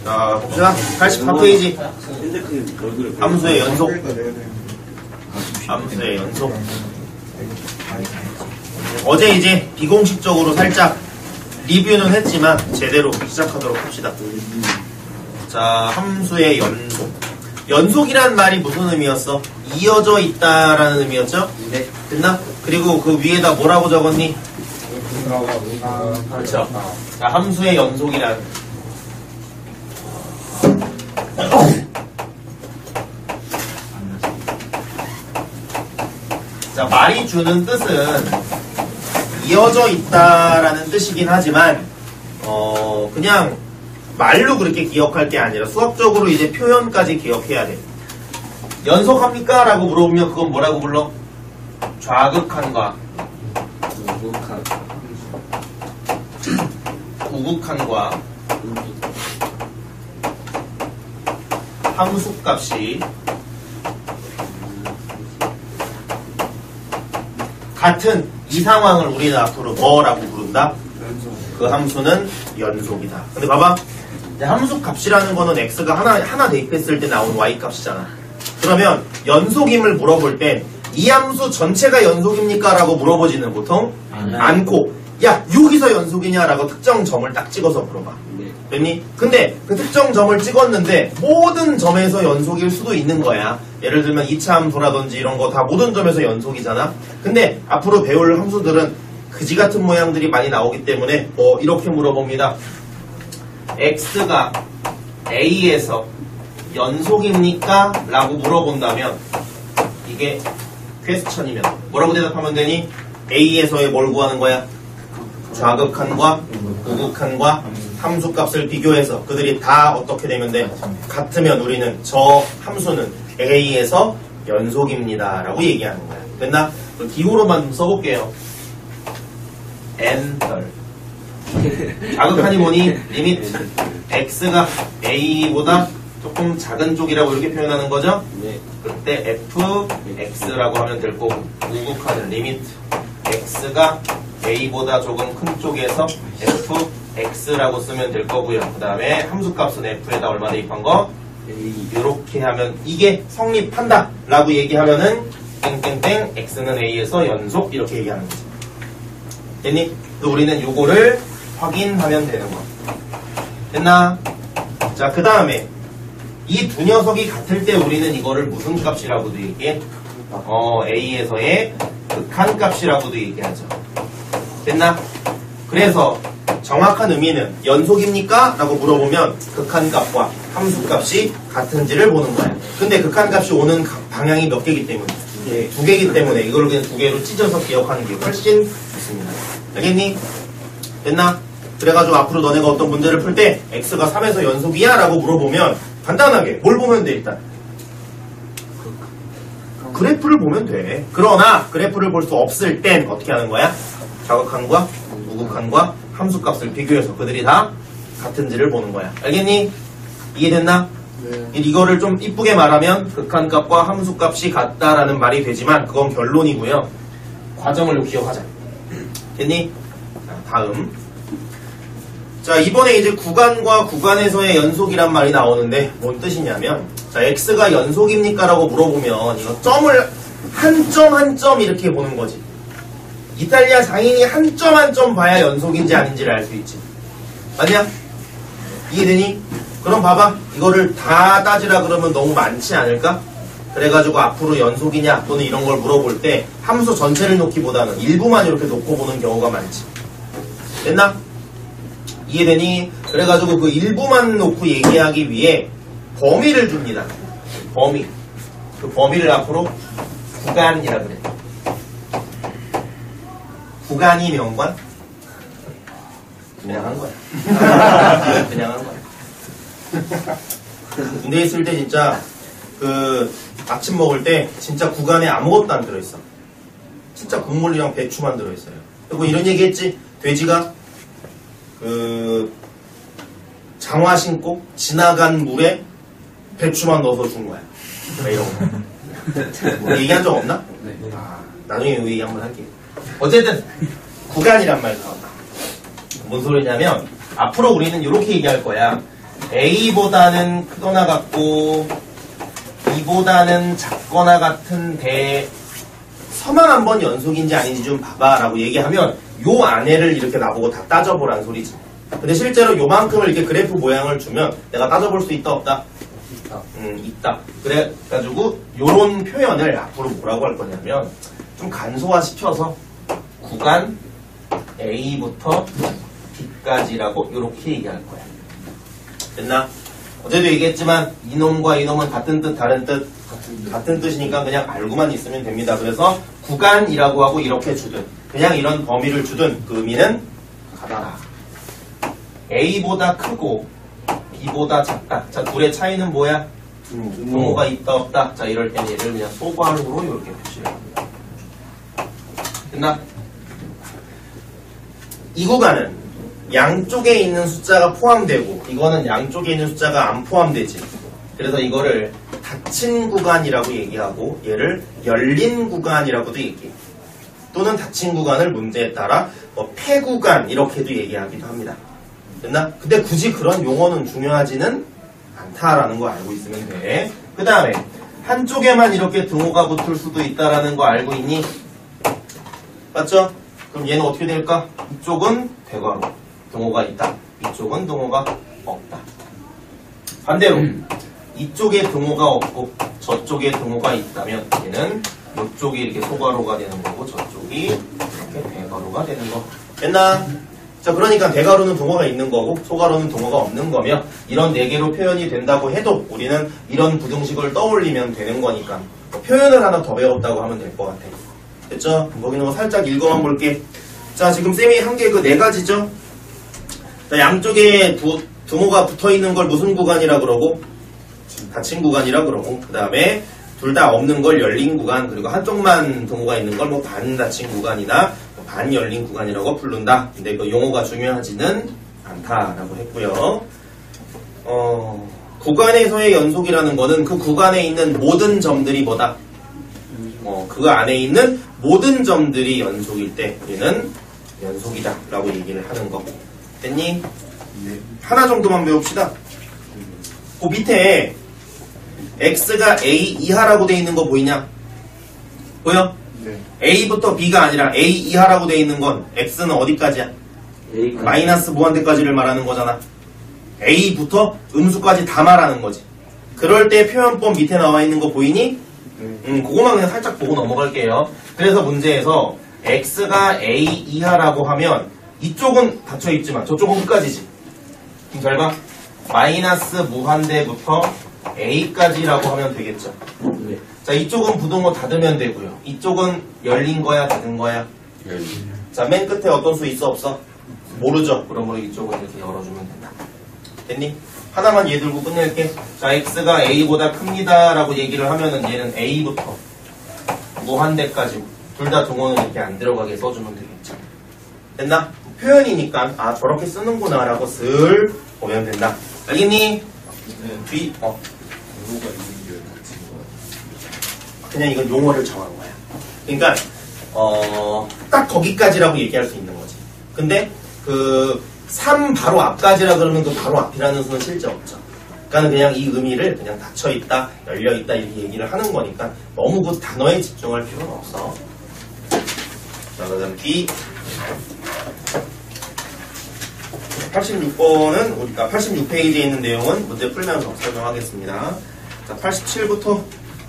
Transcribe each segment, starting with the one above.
자, 봅시다. 84페이지. 함수의 연속. 함수의 연속. 어제 이제 비공식적으로 살짝 리뷰는 했지만 제대로 시작하도록 합시다. 자, 함수의 연속. 연속이란 말이 무슨 의미였어? 이어져 있다라는 의미였죠? 네. 됐나? 그리고 그 위에다 뭐라고 적었니? 그렇죠. 자, 함수의 연속이란. 자, 말이 주는 뜻은 이어져 있다라는 뜻이긴 하지만 그냥 말로 그렇게 기억할 게 아니라 수학적으로 이제 표현까지 기억해야 돼. 연속합니까? 라고 물어보면 그건 뭐라고 불러? 좌극한과 우극한과 함수값이 같은 이 상황을 우리는 앞으로 뭐라고 부른다? 그 함수는 연속이다. 근데 봐봐. 함수 값이라는 거는 x가 하나 대입했을 때 나온 y 값이잖아. 그러면 연속임을 물어볼 땐 이 함수 전체가 연속입니까? 라고 물어보지는 보통 않고 야 여기서 연속이냐? 라고 특정 점을 딱 찍어서 물어봐. 됐니? 근데 그 특정 점을 찍었는데 모든 점에서 연속일 수도 있는 거야. 예를 들면 2차 함수라든지 이런 거 다 모든 점에서 연속이잖아. 근데 앞으로 배울 함수들은 그지 같은 모양들이 많이 나오기 때문에 이렇게 물어봅니다. x가 a에서 연속입니까? 라고 물어본다면 이게 퀘스천이면 뭐라고 대답하면 되니? a에서의 뭘 구하는 거야? 좌극한과 우극한과 함수값을 비교해서 그들이 다 어떻게 되면 돼? 같으면 우리는 저 함수는 a에서 연속입니다 라고 얘기하는 거야. 됐나? 기호로만 좀 써볼게요. n별 자극하니 뭐니? 리미트 x가 a보다 조금 작은 쪽이라고 이렇게 표현하는 거죠? 네. 그때 fx라고 하면 될 거고 우극하는 리미트 x가 a보다 조금 큰 쪽에서 fx라고 쓰면 될 거고요. 그 다음에 함수값은 f에다 얼마 대입한 거? 이렇게 하면 이게 성립한다 라고 얘기하면은 땡땡땡 x는 a에서 연속 이렇게 얘기하는 거죠. 됐니? 우리는 요거를 확인하면 되는 거. 됐나? 자, 그 다음에 이 두 녀석이 같을 때 우리는 이거를 무슨 값이라고도 얘기해? a에서의 극한값이라고도 얘기하죠. 됐나? 그래서 정확한 의미는 연속입니까? 라고 물어보면 극한값과 함수값이 같은지를 보는 거야. 근데 극한값이 오는 방향이 몇 개이기 때문에? 두 개이기 때문에 이걸 그냥 두 개로 찢어서 기억하는 게 훨씬 좋습니다. 알겠니? 됐나? 그래가지고 앞으로 너네가 어떤 문제를 풀 때 x가 3에서 연속이야? 라고 물어보면 간단하게 뭘 보면 돼 일단? 그래프를 보면 돼. 그러나 그래프를 볼 수 없을 땐 어떻게 하는 거야? 좌극한과 우극한과 함수값을 비교해서 그들이 다 같은지를 보는 거야. 알겠니? 이해됐나? 네. 이거를 좀 이쁘게 말하면 극한값과 함수값이 같다라는 말이 되지만 그건 결론이고요. 과정을 기억하자. 됐니? 자, 다음. 자, 이번에 이제 구간과 구간에서의 연속이란 말이 나오는데 뭔 뜻이냐면 자, x가 연속입니까? 라고 물어보면 이거 점을 한 점 한 점 이렇게 보는 거지. 이탈리아 장인이 한 점 한 점 봐야 연속인지 아닌지를 알 수 있지. 맞냐? 이해되니? 그럼 봐봐. 이거를 다 따지라 그러면 너무 많지 않을까? 그래가지고 앞으로 연속이냐 또는 이런 걸 물어볼 때 함수 전체를 놓기보다는 일부만 이렇게 놓고 보는 경우가 많지. 됐나? 이해되니? 그래가지고 그 일부만 놓고 얘기하기 위해 범위를 줍니다. 범위. 그 범위를 앞으로 구간이라 그래. 구간이 명관? 그냥 한 거야. 그냥 한 거야. 군대에 있을 때 진짜 그 아침 먹을 때 진짜 구간에 아무것도 안 들어있어. 진짜 국물이랑 배추만 들어있어요. 그리고 이런 얘기 했지. 돼지가 그 장화 신고 지나간 물에 배추만 넣어서 준 거야. 이런 거. 뭐 얘기한 적 없나? 네. 나중에 얘기 한번 할게요. 어쨌든 구간이란 말 나온다. 뭔 소리냐면 앞으로 우리는 이렇게 얘기할 거야. A보다는 크거나 같고 B보다는 작거나 같은데 서만 한번 연속인지 아닌지 좀 봐봐 라고 얘기하면 요 안에를 이렇게 나보고 다 따져보란 소리지. 근데 실제로 요만큼을 이렇게 그래프 모양을 주면 내가 따져볼 수 있다 없다? 있다. 그래가지고 요런 표현을 앞으로 뭐라고 할 거냐면 좀 간소화시켜서 구간 A부터 B까지라고 요렇게 얘기할 거야. 됐나? 어제도 얘기했지만 이놈과 이놈은 같은 뜻 다른 뜻? 같은 뜻이니까 그냥 알고만 있으면 됩니다. 그래서 구간이라고 하고 이렇게 주든 그냥 이런 범위를 주든 그 의미는 같아라. A보다 크고 B보다 작다. 자, 둘의 차이는 뭐야? 등호가 있다 없다. 자, 이럴 때는 얘를 그냥 소괄호로 이렇게 표시를 합니다. 됐나? 이 구간은 양쪽에 있는 숫자가 포함되고 이거는 양쪽에 있는 숫자가 안 포함되지. 그래서 이거를 닫힌 구간이라고 얘기하고 얘를 열린 구간이라고도 얘기해. 또는 닫힌 구간을 문제에 따라 뭐 폐구간 이렇게도 얘기하기도 합니다. 됐나? 근데 굳이 그런 용어는 중요하지는 않다라는 거 알고 있으면 돼. 그 다음에 한쪽에만 이렇게 등호가 붙을 수도 있다라는 거 알고 있니? 맞죠? 그럼 얘는 어떻게 될까? 이쪽은 대괄호 등호가 있다. 이쪽은 등호가 없다. 반대로 이쪽에 등호가 없고 저쪽에 등호가 있다면 얘는 이쪽이 이렇게 소괄호가 되는 거고 저쪽이 이렇게 대괄호가 되는 거. 됐나? 자, 그러니까 대괄호는 등호가 있는 거고 소괄호는 등호가 없는 거며 이런 4개로 표현이 된다고 해도 우리는 이런 부등식을 떠올리면 되는 거니까 표현을 하나 더 배웠다고 하면 될 것 같아. 됐죠? 거기 있는 거 살짝 읽어만 볼게. 자, 지금 쌤이 한 게 그 4가지죠? 자, 양쪽에 등호가 붙어있는 걸 무슨 구간이라 그러고? 닫힌 구간이라 그러고, 그 다음에 둘 다 없는 걸 열린 구간, 그리고 한쪽만 등호가 있는 걸 뭐 반 닫힌 구간이나 반 열린 구간이라고 부른다. 근데 그 용어가 중요하지는 않다라고 했고요. 구간에서의 연속이라는 거는 그 구간에 있는 모든 점들이 뭐다? 그 안에 있는 모든 점들이 연속일 때 우리는 연속이다 라고 얘기를 하는 거. 됐니? 네. 하나 정도만 배웁시다. 그 밑에 X가 A 이하라고 돼 있는 거 보이냐? 보여? 네. A부터 B가 아니라 A 이하라고 돼 있는 건 X는 어디까지야? A까지. 마이너스 무한대까지를 말하는 거잖아. A부터 음수까지 다 말하는 거지. 그럴 때 표현법 밑에 나와 있는 거 보이니? 그거만 그냥 살짝 보고 넘어갈게요. 그래서 문제에서 X가 A 이하라고 하면 이쪽은 닫혀있지만 저쪽은 끝까지지. 그럼 잘 봐. 마이너스 무한대부터 A까지라고 하면 되겠죠. 네. 자, 이쪽은 부등호 닫으면 되고요. 이쪽은 열린 거야, 닫은 거야? 열린. 자, 맨 끝에 어떤 수 있어, 없어? 모르죠. 그러므로 이쪽은 이렇게 열어주면 된다. 됐니? 하나만 얘 들고 끝낼게. 자, X가 A보다 큽니다 라고 얘기를 하면은 얘는 A부터 무한대까지 둘 다 등호는 이렇게 안 들어가게 써주면 되겠죠. 됐나? 표현이니까 아, 저렇게 쓰는구나 라고 슬 보면 된다. 알겠니? 네. 그냥 이건 용어를 정한 거야. 그러니까 딱 거기까지라고 얘기할 수 있는 거지. 근데 그 3 바로 앞까지라 그러면 그 바로 앞이라는 수는 실제 없죠. 그러니까 그냥 이 의미를 그냥 닫혀있다, 열려있다 이렇게 얘기를 하는 거니까 너무 그 단어에 집중할 필요는 없어. 자, 그 다음 B 86번은 우리가 86페이지에 있는 내용은 문제 풀면서 설명하겠습니다. 자, 87부터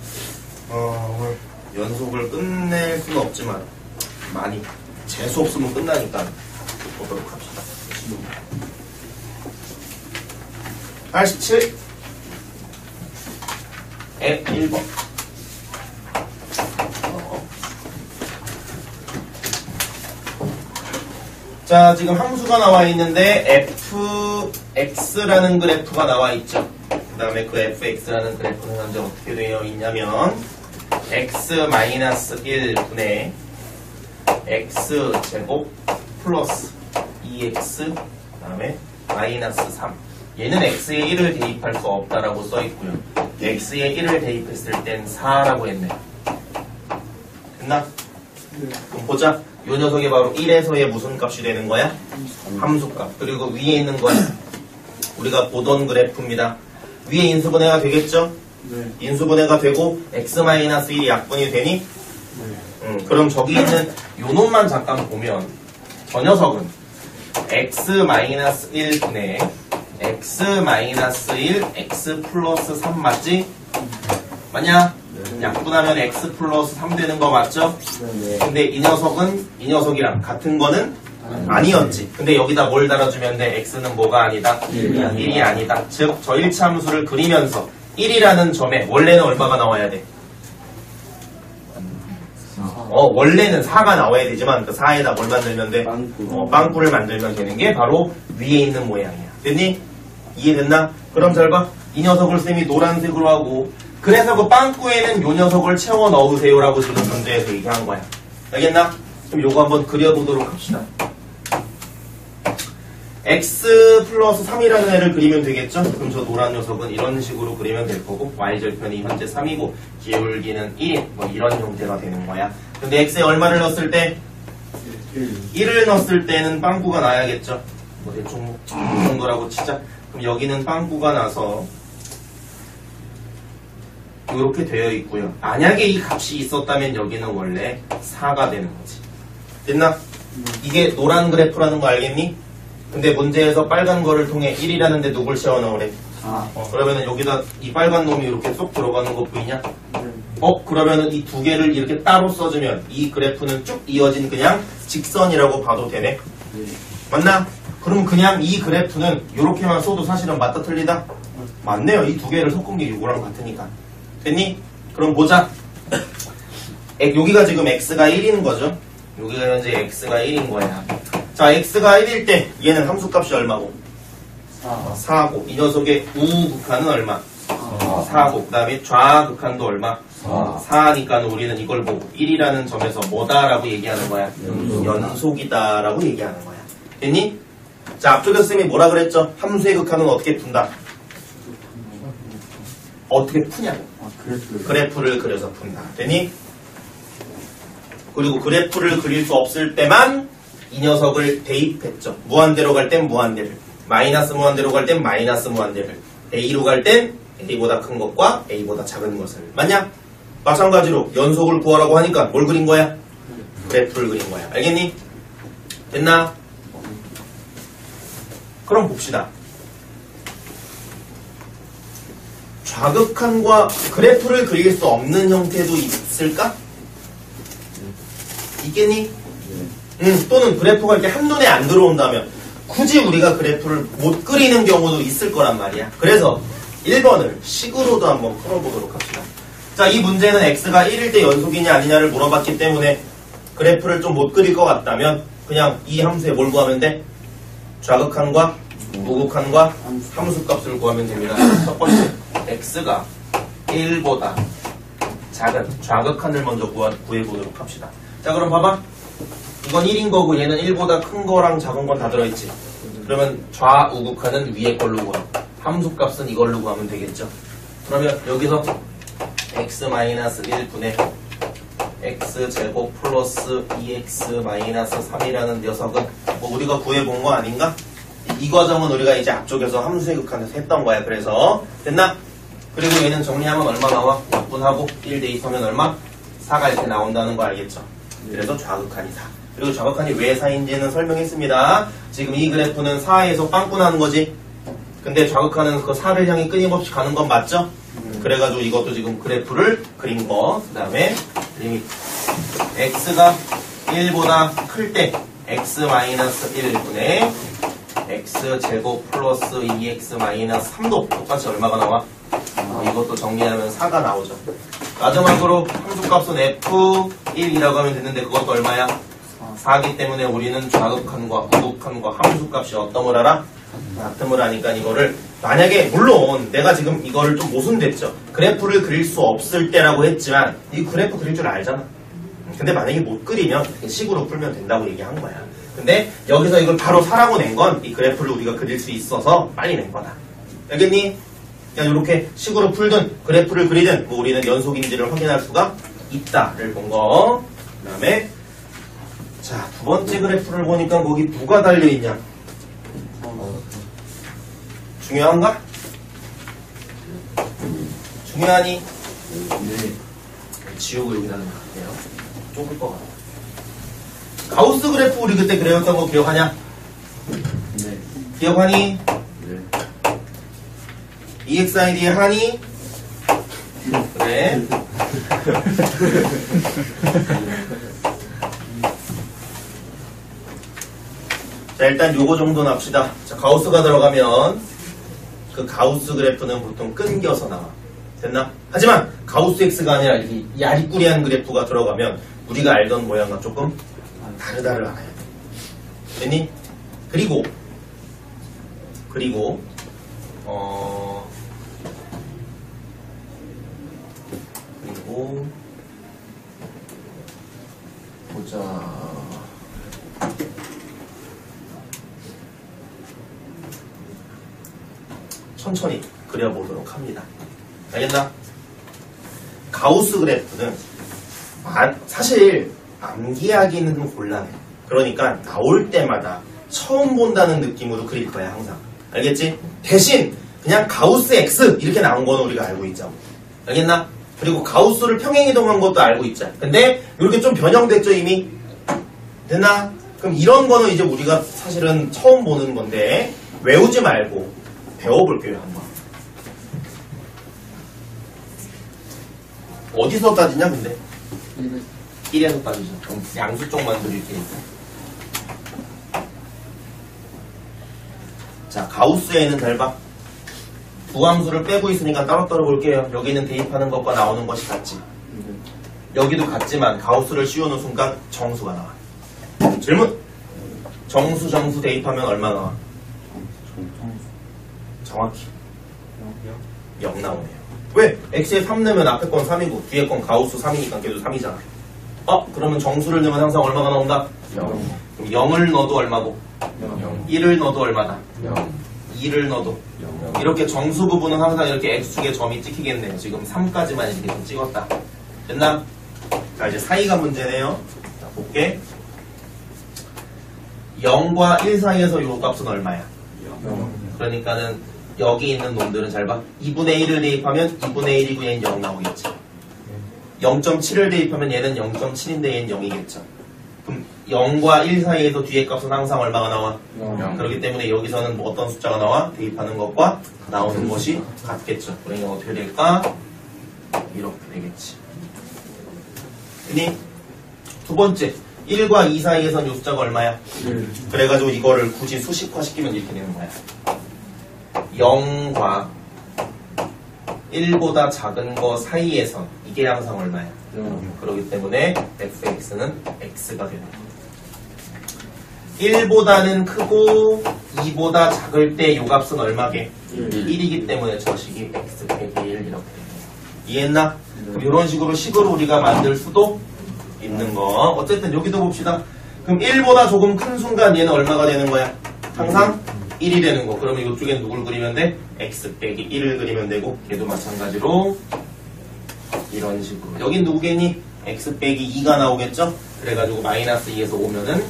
연속을 끝낼 수는 없지만 많이 재수 없으면 끝나니까 보도록 합시다. 87 F1번 자, 지금 함수가 나와 있는데 fx라는 그래프가 나와 있죠. 그 다음에 그 fx라는 그래프는 현재 어떻게 되어 있냐면 x-1분의 x제곱 플러스 2x 그 다음에 마이너스 3 얘는 x에 1을 대입할 수 없다라고 써있고요. x에 1을 대입했을 땐 4라고 했네. 됐나? 그럼 보자. 이 녀석이 바로 1에서의 무슨 값이 되는 거야? 함수값. 그리고 위에 있는 거야? 우리가 보던 그래프입니다. 위에 인수분해가 되겠죠? 네. 인수분해가 되고 x-1이 약분이 되니? 네. 그럼 저기 있는 요 놈만 잠깐 보면 저 녀석은 x-1분의 x-1 x 플러스 3 맞지? 맞냐? 네. 약분하면 x 플러스 3 되는 거 맞죠? 네. 근데 이 녀석은 이 녀석이랑 같은 거는 아니었지. 근데 여기다 뭘 달아주면 돼? x는 뭐가 아니다? 1이 아니다. 즉, 저 1차 함수를 그리면서 1이라는 점에 원래는 얼마가 나와야 돼? 원래는 4가 나와야 되지만 그 4에다 뭘 만들면 돼? 빵꾸를 만들면 되는 게 바로 위에 있는 모양이야. 됐니? 이해됐나? 그럼 잘 봐. 이 녀석을 쌤이 노란색으로 하고 그래서 그 빵꾸에는 요 녀석을 채워 넣으세요라고 지금 문제에서 얘기한 거야. 알겠나? 그럼 요거 한번 그려보도록 합시다. x 플러스 3이라는 애를 그리면 되겠죠? 그럼 저 노란 녀석은 이런 식으로 그리면 될 거고 y절편이 현재 3이고 기울기는 1인 뭐 이런 형태가 되는 거야. 근데 x에 얼마를 넣었을 때? 1을 넣었을 때는 빵꾸가 나야겠죠? 뭐 대충 이 정도라고 치자. 그럼 여기는 빵꾸가 나서 이렇게 되어 있고요. 만약에 이 값이 있었다면 여기는 원래 4가 되는 거지. 됐나? 이게 노란 그래프라는 거 알겠니? 근데 문제에서 빨간 거를 통해 1이라는데 누굴 채워 넣으래? 그러면은 여기다 이 빨간 놈이 이렇게 쏙 들어가는 거 보이냐? 그러면은 이 두 개를 이렇게 따로 써주면 이 그래프는 쭉 이어진 그냥 직선이라고 봐도 되네? 맞나? 그럼 그냥 이 그래프는 이렇게만 써도 사실은 맞다 틀리다? 맞네요. 이 두 개를 섞은 게 이거랑 같으니까. 됐니? 그럼 보자. 여기가 지금 x가 1인 거죠? 여기가 현재 x가 1인 거야. 자, x가 1일 때 얘는 함수값이 얼마고? 4고 이 녀석의 우극한은 얼마? 4고 그 다음에 좌극한도 얼마? 4니까 우리는 이걸 보고 1이라는 점에서 뭐다라고 얘기하는 거야? 연속이다라고 얘기하는 거야. 됐니? 자, 앞쪽에서 쌤이 뭐라 그랬죠? 함수의 극한은 어떻게 푼다? 어떻게 푸냐고. 그래프를 그려서 푼다. 됐니? 그리고 그래프를 그릴 수 없을 때만 이 녀석을 대입했죠. 무한대로 갈 땐 무한대를, 마이너스 무한대로 갈 땐 마이너스 무한대를, A로 갈 땐 A보다 큰 것과 A보다 작은 것을. 맞냐? 마찬가지로 연속을 구하라고 하니까 뭘 그린 거야? 그래프를 그린 거야. 알겠니? 됐나? 그럼 봅시다. 좌극한과 그래프를 그릴 수 없는 형태도 있을까? 있겠니? 또는 그래프가 이렇게 한눈에 안 들어온다면 굳이 우리가 그래프를 못 그리는 경우도 있을 거란 말이야. 그래서 1번을 식으로도 한번 풀어보도록 합시다. 자, 이 문제는 x가 1일 때 연속이냐 아니냐를 물어봤기 때문에 그래프를 좀 못 그릴 것 같다면 그냥 이 함수에 뭘 구하면 돼? 좌극한과 우극한과 함수값을 구하면 됩니다. 첫 번째, x가 1보다 작은 좌극한을 먼저 구해보도록 합시다. 자, 그럼 봐봐. 이건 1인 거고 얘는 1보다 큰 거랑 작은 건 다 들어있지. 그러면 좌우극한은 위에 걸로 구하. 함수값은 이걸로 구하면 되겠죠. 그러면 여기서 x-1분의 x제곱 플러스 2x-3이라는 녀석은 뭐 우리가 구해본 거 아닌가? 이 과정은 우리가 이제 앞쪽에서 함수의 극한에서 했던 거야. 그래서 됐나? 그리고 얘는 정리하면 얼마 나와? 약분하고 1 대입하면 얼마? 4가 이렇게 나온다는 거 알겠죠? 그래서 좌극한이 4. 그리고 좌극한이 왜 4인지는 설명했습니다. 지금 이 그래프는 4에서 빵꾸 나는 거지. 근데 좌극한은 그 4를 향해 끊임없이 가는 건 맞죠? 그래가지고 이것도 지금 그래프를 그린 거. 그 다음에 리미트 x가 1보다 클 때 x-1분의 x제곱 플러스 2x-3도 똑같이 얼마가 나와? 이것도 정리하면 4가 나오죠. 마지막으로 함수값은 f1이라고 하면 되는데 그것도 얼마야? 4기 때문에 우리는 좌극한과 우극한과 함수값이 어떤걸 알아? 같음을 하니까 이거를 만약에 물론 내가 지금 이거를 좀 모순됐죠. 그래프를 그릴 수 없을 때라고 했지만 이 그래프 그릴 줄 알잖아. 근데 만약에 못 그리면 식으로 풀면 된다고 얘기한 거야. 근데 여기서 이걸 바로 4라고 낸 건 이 그래프를 우리가 그릴 수 있어서 빨리 낸 거다. 알겠니? 그냥 이렇게 식으로 풀든 그래프를 그리든 뭐 우리는 연속인지를 확인할 수가 있다를 본 거. 그 다음에 자, 두 번째 그래프를 보니까 거기 누가 달려있냐? 중요한가? 중요하니? 네. 지우고 여기 나는 것 같아요. 좁을 것 같아. 가우스 그래프 우리 그때 그려왔던 거 기억하냐? 네. 기억하니? 네. EXID의 하니? 그래. 자, 일단 요거 정도는 합시다. 자, 가우스가 들어가면 그 가우스 그래프는 보통 끊겨서 나와. 됐나? 하지만 가우스 X가 아니라 이 야리꾸리한 그래프가 들어가면 우리가 알던 모양과 조금 다르다를 알아야 돼. 됐니? 그리고 보자. 천천히 그려보도록 합니다. 알겠나? 가우스 그래프는 사실 암기하기는 좀 곤란해. 그러니까 나올 때마다 처음 본다는 느낌으로 그릴 거야 항상. 알겠지? 대신 그냥 가우스 X 이렇게 나온 거는 우리가 알고 있자고. 알겠나? 그리고 가우스를 평행이동한 것도 알고 있자. 근데 이렇게 좀 변형됐죠 이미? 됐나? 그럼 이런 거는 이제 우리가 사실은 처음 보는 건데 외우지 말고 배워볼게요 한번. 어디서 따지냐 근데? 1에서 따지죠. 그럼 양수 쪽만 그릴 테니까. 자, 가우스에는 잘 봐. 부함수를 빼고 있으니까 따로따로 볼게요. 여기는 대입하는 것과 나오는 것이 같지. 여기도 같지만 가우스를 씌우는 순간 정수가 나와. 질문! 정수 대입하면 얼마 나와? 정확히 0 나오네요. 왜? x에 3 넣으면 앞에 건 3이고 뒤에 건 가우스 3이니까 걔도 3이잖아. 그러면 정수를 넣으면 항상 얼마가 나온다? 0. 그럼 0을 넣어도 얼마고? 0. 1을 넣어도 얼마다? 0. 2를 넣어도 0. 이렇게 정수 부분은 항상 이렇게 x축에 점이 찍히겠네요. 지금 3까지만 이렇게 좀 찍었다. 됐나? 자, 이제 사이가 문제네요. 자, 볼게. 0과 1 사이에서 요 값은 얼마야? 0. 그러니까는 여기 있는 놈들은 잘 봐. 2분의 1을 대입하면 2분의 1이고 얘는 0 나오겠지. 0.7을 대입하면 얘는 0.7인데 얘는 0이겠죠. 그럼 0과 1 사이에서 뒤에 값은 항상 얼마가 나와? 0. 그렇기 때문에 여기서는 뭐 어떤 숫자가 나와? 대입하는 것과 나오는 것이 같겠죠. 그러니까 어떻게 될까? 이렇게 되겠지. 두 번째, 1과 2 사이에서는 이 숫자가 얼마야? 1. 그래가지고 이거를 굳이 수식화 시키면 이렇게 되는 거야. 0과 1보다 작은 거 사이에선 이게 항상 얼마야? 0. 그렇기 때문에 fx는 x가 되는 거야. 1보다는 크고 2보다 작을 때 요 값은 얼마게? 1이기 때문에 저 식이 x 빼기 1 이렇게 되는 거야. 이해했나? 그럼 이런 식으로 우리가 만들 수도 있는 거. 어쨌든 여기도 봅시다. 그럼 1보다 조금 큰 순간 얘는 얼마가 되는 거야? 항상 1이 되는 거. 그러면 이쪽엔 누굴 그리면 돼? x 빼기 1을 그리면 되고 얘도 마찬가지로 이런 식으로. 여긴 누구겠니? x 빼기 2가 나오겠죠? 그래가지고 마이너스 2에서 오면은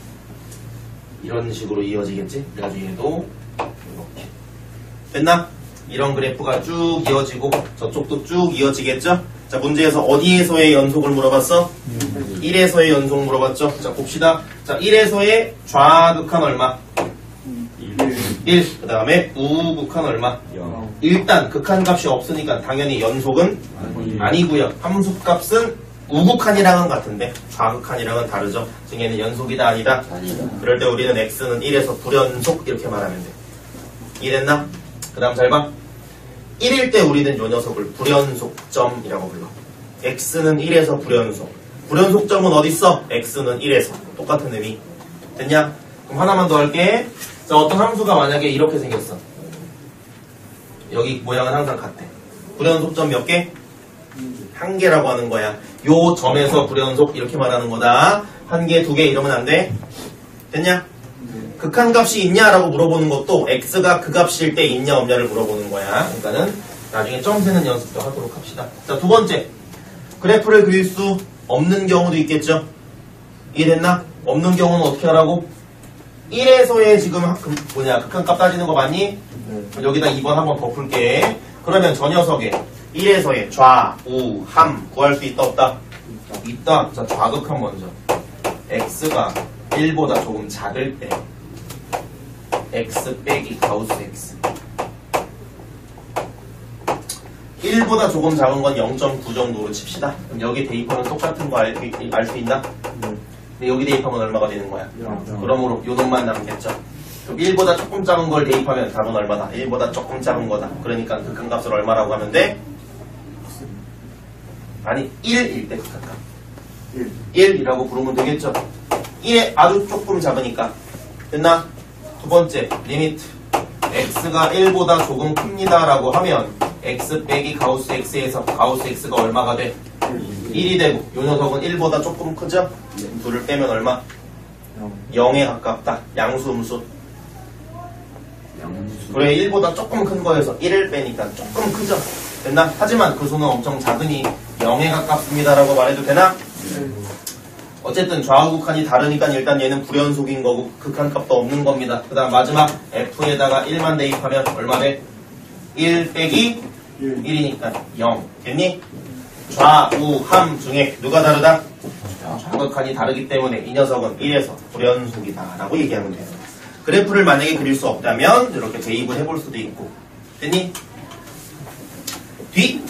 이런 식으로 이어지겠지? 그래가지고 얘도 이렇게. 됐나? 이런 그래프가 쭉 이어지고 저쪽도 쭉 이어지겠죠? 자, 문제에서 어디에서의 연속을 물어봤어? 1에서의 연속 물어봤죠? 자, 봅시다. 자, 1에서의 좌극한 얼마? 1. 그 다음에 우극한 얼마? 0. 일단 극한값이 없으니까 당연히 연속은 아니고요. 함수값은 우극한이랑은 같은데 좌극한이랑은 다르죠. 즉 얘는 연속이다 아니다? 그럴 때 우리는 x는 1에서 불연속 이렇게 말하면 돼. 이해됐나? 그 다음 잘 봐. 1일 때 우리는 요 녀석을 불연속점이라고 불러. x는 1에서 불연속. 불연속점은 어딨어? x는 1에서. 똑같은 의미. 됐냐? 그럼 하나만 더 할게. 자, 어떤 함수가 만약에 이렇게 생겼어. 여기 모양은 항상 같아. 불연속점 몇 개? 한 개라고 하는 거야. 요 점에서 불연속 이렇게 말하는 거다. 한 개, 두 개 이러면 안 돼. 됐냐? 극한값이 있냐라고 물어보는 것도 x가 그 값일 때 있냐 없냐를 물어보는 거야. 그러니까는 나중에 점 세는 연습도 하도록 합시다. 자, 두 번째. 그래프를 그릴 수 없는 경우도 있겠죠. 이해됐나? 없는 경우는 어떻게 하라고? 1에서의 지금 극한값 따지는 거 맞니? 여기다 2번 한번 더 풀게. 그러면 저 녀석의 1에서의 좌, 우, 함 구할 수 있다 없다? 있다. 자, 좌극한 먼저. x가 1보다 조금 작을 때 x 빼기 가우스 x 1보다 조금 작은 건 0.9 정도로 칩시다. 그럼 여기 대입하면 똑같은 거 알 수 있나? 근데 여기 대입하면 얼마가 되는 거야? 그러므로 요 놈만 남겠죠. 그럼 1보다 조금 작은 걸 대입하면 답은 얼마다? 1보다 조금 작은 거다. 그러니까 극한값을 얼마라고 하면 돼? 아니 1일 때 극한값 1이라고 부르면 되겠죠. 1에 아주 조금 작으니까 됐나? 두 번째 리미트 x가 1보다 조금 큽니다 라고 하면 x 빼기 가우스 x에서 가우스 x가 얼마가 돼? 1이 되고 요 녀석은 1보다 조금 크죠? 둘을 빼면 얼마? 0에 가깝다. 양수 음수. 그래 1보다 조금 큰 거에서 1을 빼니까 조금 크죠? 됐나? 하지만 그 수는 엄청 작으니 0에 가깝습니다 라고 말해도 되나? 어쨌든 좌우극한이 다르니까 일단 얘는 불연속인 거고 극한값도 없는 겁니다. 그 다음 마지막 f에다가 1만 대입하면 얼마 돼? 1 빼기 1이니까 0 됐니? 좌우 함 중에 누가 다르다? 좌우극한이 다르기 때문에 이 녀석은 1에서 불연속이다 라고 얘기하면 돼요. 그래프를 만약에 그릴 수 없다면 이렇게 대입을 해볼 수도 있고 됐니? 뒤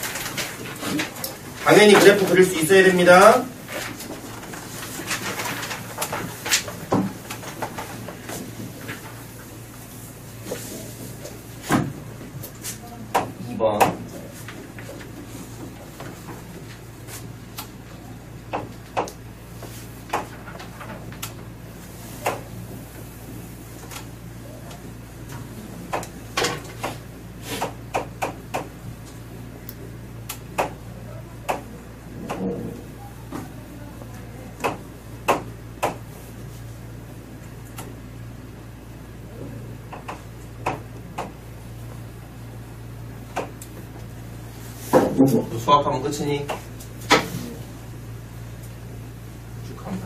당연히 그래프 그릴 수 있어야 됩니다. 수학하면 끝이니? 쭉 간다.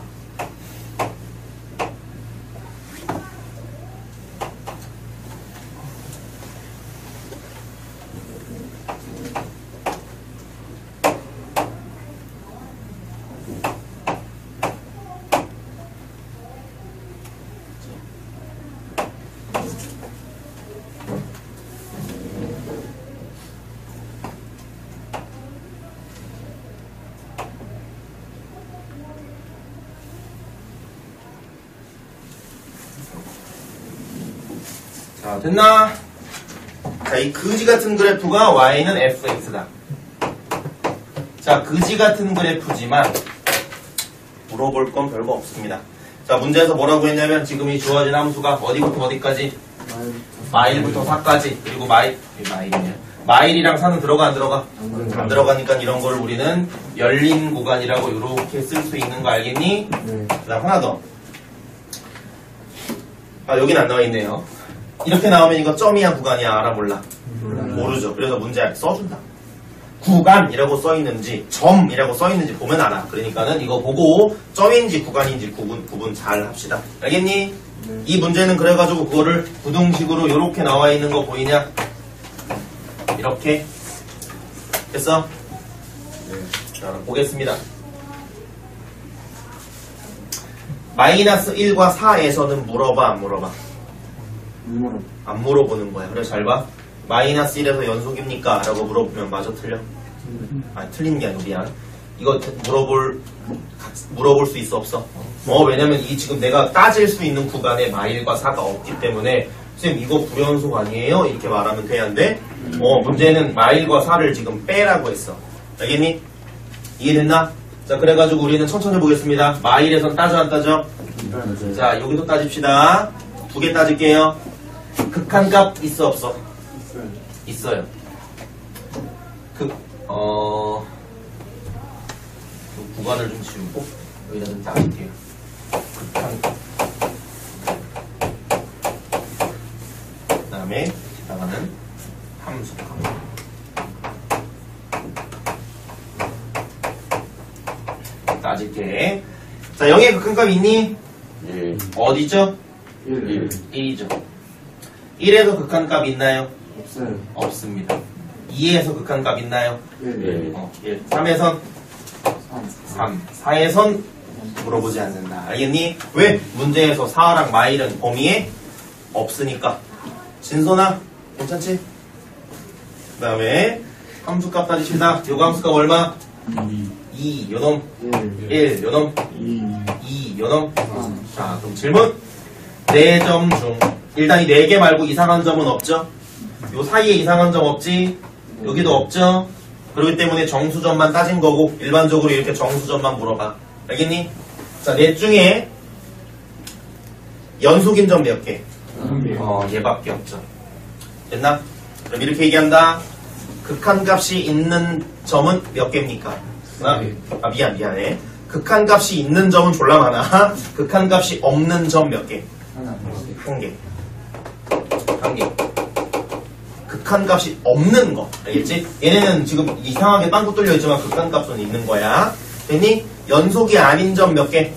자, 됐나? 자, 이 그지 같은 그래프가 y는 fx다. 자, 그지 같은 그래프지만 물어볼 건 별거 없습니다. 자, 문제에서 뭐라고 했냐면 지금 이 주어진 함수가 어디부터 어디까지? 마일부터 4까지. 그리고 마일이네요. 마일이랑 4는 들어가 안 들어가? 안 들어가니까 이런 걸 우리는 열린 구간이라고 이렇게 쓸 수 있는 거 알겠니? 그 다음 하나 더. 아, 여긴 안 나와 있네요. 이렇게 나오면 이거 점이야 구간이야 알아 몰라? 모르죠. 그래서 문제 써준다. 구간이라고 써있는지 점이라고 써있는지 보면 알아. 그러니까는 이거 보고 점인지 구간인지 구분 잘 합시다. 알겠니? 이 문제는 그래가지고 그거를 부등식으로 이렇게 나와 있는 거 보이냐? 이렇게 됐어? 자, 보겠습니다. 마이너스 1과 4에서는 물어봐 안 물어봐? 안 물어보는 거야. 그래 잘 봐. 마이너스 1에서 연속입니까? 라고 물어보면 맞아 틀려? 아 틀린 게 아니고 미안. 이거 물어볼 수 있어 없어? 왜냐면 이 지금 내가 따질 수 있는 구간에 마일과 4가 없기 때문에 선생님 이거 불연속 아니에요? 이렇게 말하면 되는데 문제는 마일과 4를 지금 빼라고 했어. 알겠니? 이해됐나? 자 그래가지고 우리는 천천히 보겠습니다. 마일에선 따져 안 따져? 자 여기도 따집시다. 두 개 따질게요. 극한값 있어 없어? 있어요. 구간을 좀 지우고 여기다 좀 따질게요. 극한값. 그 다음에 지나가는 함수값. 따질게. 자, 0의 극한값 있니? 네. 어디죠? 1. 1이죠. 1에서 극한값 있나요? 없어요. 없습니다. 2에서 극한값 있나요? 1. 1. 3에선 3. 4에선 물어보지 않는다. 알겠니? 왜? 문제에서 4랑 마일은 범위에 없으니까. 진선아, 괜찮지? 그 다음에 함수값 따지십니다. 요거 함수값 얼마? 2. 요놈 1. 요놈 2. 요놈 자, 그럼 질문. 4점 중 일단 이 4개 말고 이상한 점은 없죠? 요 사이에 이상한 점 없지? 여기도 없죠? 그렇기 때문에 정수점만 따진 거고 일반적으로 이렇게 정수점만 물어봐. 알겠니? 자, 넷 중에 연속인 점 몇 개? 얘밖에 없죠. 됐나? 그럼 이렇게 얘기한다. 극한값이 있는 점은 몇 개입니까? 미안해. 극한값이 있는 점은 졸라 많아. 극한값이 없는 점 몇 개? 한 개. 극한값이 없는 거. 알겠지? 얘네는 지금 이상하게 빵꾸 뚫려있지만 극한값은 있는 거야. 됐니? 연속이 아닌 점 몇 개?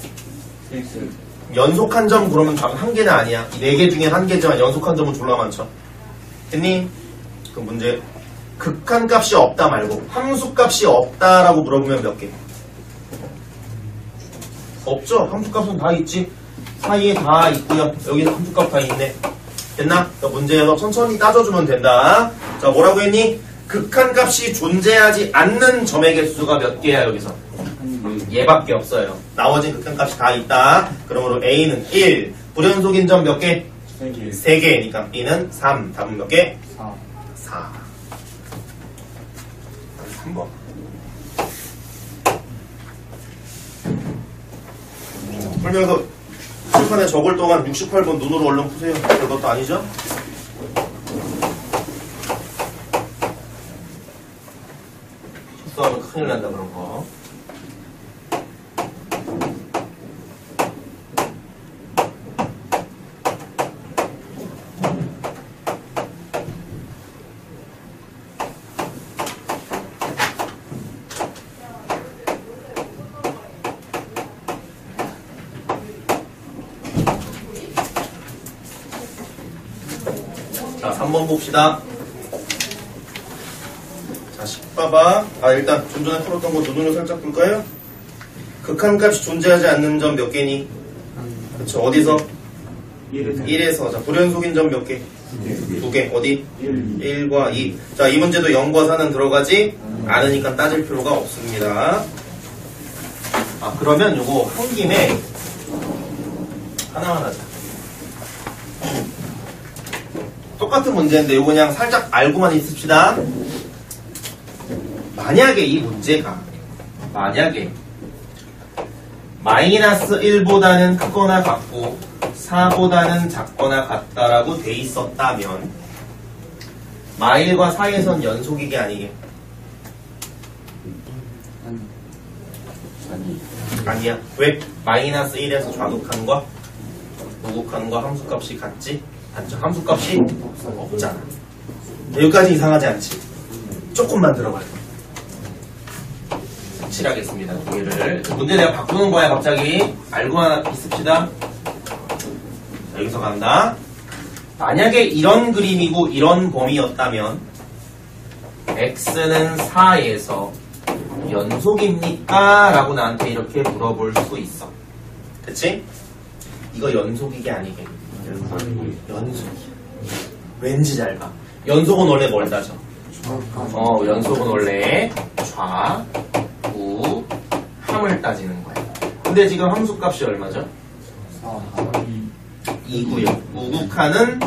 연속한 점 그러면 한 개는 아니야. 이 4개 중에 한 개지만 연속한 점은 졸라 많죠. 됐니? 그 문제. 극한값이 없다 말고 함수값이 없다라고 물어보면 몇 개? 없죠. 함수값은 다 있지. 사이에 다 있고요. 여기서 함수값 다 있네. 됐나? 문제에서 천천히 따져주면 된다. 자, 뭐라고 했니? 극한값이 존재하지 않는 점의 개수가 몇 개야 여기서? 얘밖에 없어요. 나머진 극한값이 다 있다. 그러므로 A는 1. 불연속인 점 몇 개? 3개니까 B는 3. 답은 몇 개? 4. 3번. 풀면서 칠판에 적을 동안 68번 눈으로 얼른 푸세요. 그것도 아니죠? 실수하면 큰일 난다 그런 거. 자, 3번 봅시다. 자, 10봐봐. 일단 좀 전에 풀었던 거 눈으로 살짝 볼까요? 극한값이 존재하지 않는 점 몇 개니? 그쵸, 어디서? 1에서. 자, 불연속인 점 몇 개? 2개. 어디? 1과 2. 자, 이 문제도 0과 4는 들어가지 않으니까 따질 필요가 없습니다. 그러면 요거 한 김에 하나만 하자. 똑같은 문제인데 이거 그냥 살짝 알고만 있읍시다. 만약에 이 문제가 마이너스 1보다는 크거나 같고 4보다는 작거나 같다라고 돼 있었다면 마일과 4에선 연속이게 아니게? 아니야. 왜? 마이너스 1에서 좌극한과 우극한과 함수값이 같지? 함수값이 없잖아. 여기까지 이상하지 않지? 조금만 들어봐요. 칠하겠습니다. 두 개를. 문제 내가 바꾸는 거야 갑자기. 알고만 있읍시다. 여기서 간다. 만약에 이런 그림이고 이런 범위였다면 x는 4에서 연속입니까? 라고 나한테 이렇게 물어볼 수 있어. 그치? 이거 연속이게 아니게? 연속이야. 왠지 잘 봐. 연속은 원래 뭘 따져? 연속은 원래 좌, 우, 함을 따지는 거야. 근데 지금 함수값이 얼마죠? 2구요. 우극하는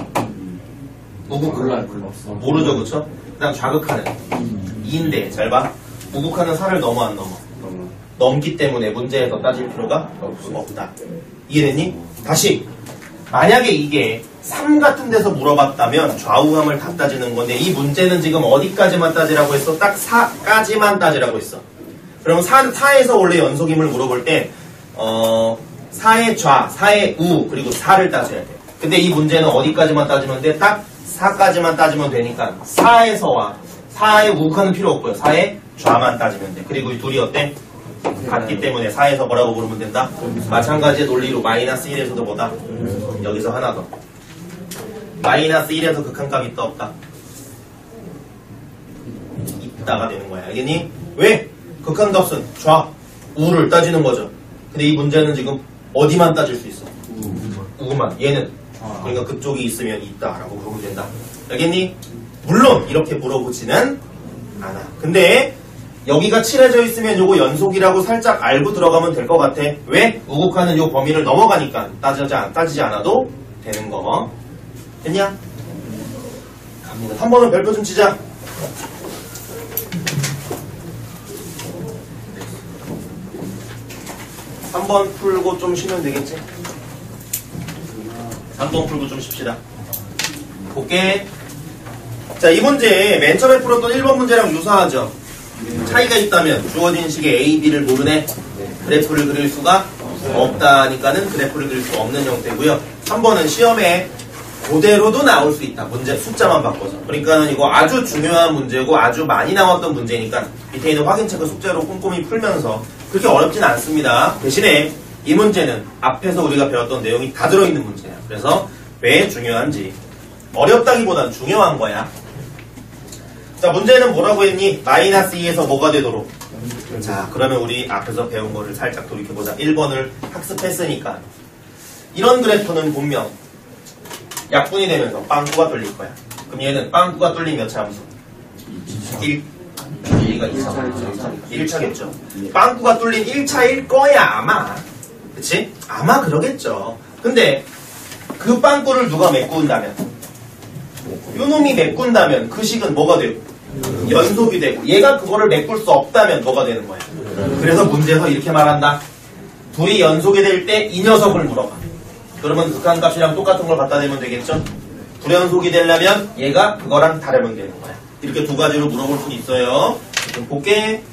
모르죠, 그쵸? 그 다음 좌극하는 2인데 잘 봐. 우극하는 4를 넘어 안 넘어? 넘기 때문에 문제에서 따질 필요가 없다. 이해됐니? 다시 만약에 이게 3 같은 데서 물어봤다면 좌우함을 다 따지는 건데 이 문제는 지금 어디까지만 따지라고 했어? 딱 4까지만 따지라고 했어. 그러면 4에서 원래 연속임을 물어볼 때 4의 좌, 4의 우, 그리고 4를 따져야 돼. 근데 이 문제는 어디까지만 따지면 돼? 딱 4까지만 따지면 되니까 4에서와 4의 우극하는 필요 없고요. 4의 좌만 따지면 돼. 그리고 이 둘이 어때? 같기 때문에 4에서 뭐라고 부르면 된다? 마찬가지의 논리로 마이너스 1에서도 뭐다? 여기서 하나 더. 마이너스 1에서 극한값 있다 없다? 있다가 되는 거야. 알겠니? 왜? 극한값은 좌, 우를 따지는 거죠. 근데 이 문제는 지금 어디만 따질 수 있어? 우만. 얘는 그러니까 그쪽이 있으면 있다라고 부르면 된다. 알겠니? 물론 이렇게 물어보지는 않아. 근데 여기가 칠해져 있으면 요거 연속이라고 살짝 알고 들어가면 될 것 같아. 왜? 우극하는 요 범위를 넘어가니까 따지지 않아도 되는 거. 됐냐? 갑니다. 3번은 별표 좀 치자. 3번 풀고 좀 쉬면 되겠지? 3번 풀고 좀 쉽시다. 볼게. 자, 이 문제 맨 처음에 풀었던 1번 문제랑 유사하죠? 차이가 있다면 주어진 식의 A, B를 모르네. 그래프를 그릴 수가 없다니까는 그래프를 그릴 수 없는 형태고요. 3번은 시험에 그대로도 나올 수 있다. 문제 숫자만 바꿔서. 그러니까는 이거 아주 중요한 문제고 아주 많이 나왔던 문제니까 밑에 있는 확인책을 숙제로 꼼꼼히 풀면서 그렇게 어렵진 않습니다. 대신에 이 문제는 앞에서 우리가 배웠던 내용이 다 들어있는 문제야. 그래서 왜 중요한지 어렵다기보단 중요한 거야. 자, 문제는 뭐라고 했니? 마이너스 2에서 뭐가 되도록? 자, 그러면 우리 앞에서 배운 거를 살짝 돌이켜보자. 1번을 학습했으니까 이런 그래프는 분명 약분이 되면서 빵꾸가 뚫릴 거야. 그럼 얘는 빵꾸가 뚫린 몇 차 함수? 1. 얘가 2차. 1차겠죠. 빵꾸가 뚫린 1차일 거야, 아마. 그치? 아마 그러겠죠. 근데 그 빵꾸를 누가 메꾼다면? 요놈이 메꾼다면 그 식은 뭐가 되고? 연속이 되고 얘가 그거를 메꿀 수 없다면 뭐가 되는 거야? 그래서 문제에서 이렇게 말한다. 둘이 연속이 될 때 이 녀석을 물어봐. 그러면 극한값이랑 똑같은 걸 갖다 대면 되겠죠? 불연속이 되려면 얘가 그거랑 다르면 되는 거야. 이렇게 두 가지로 물어볼 수 있어요. 좀 볼게.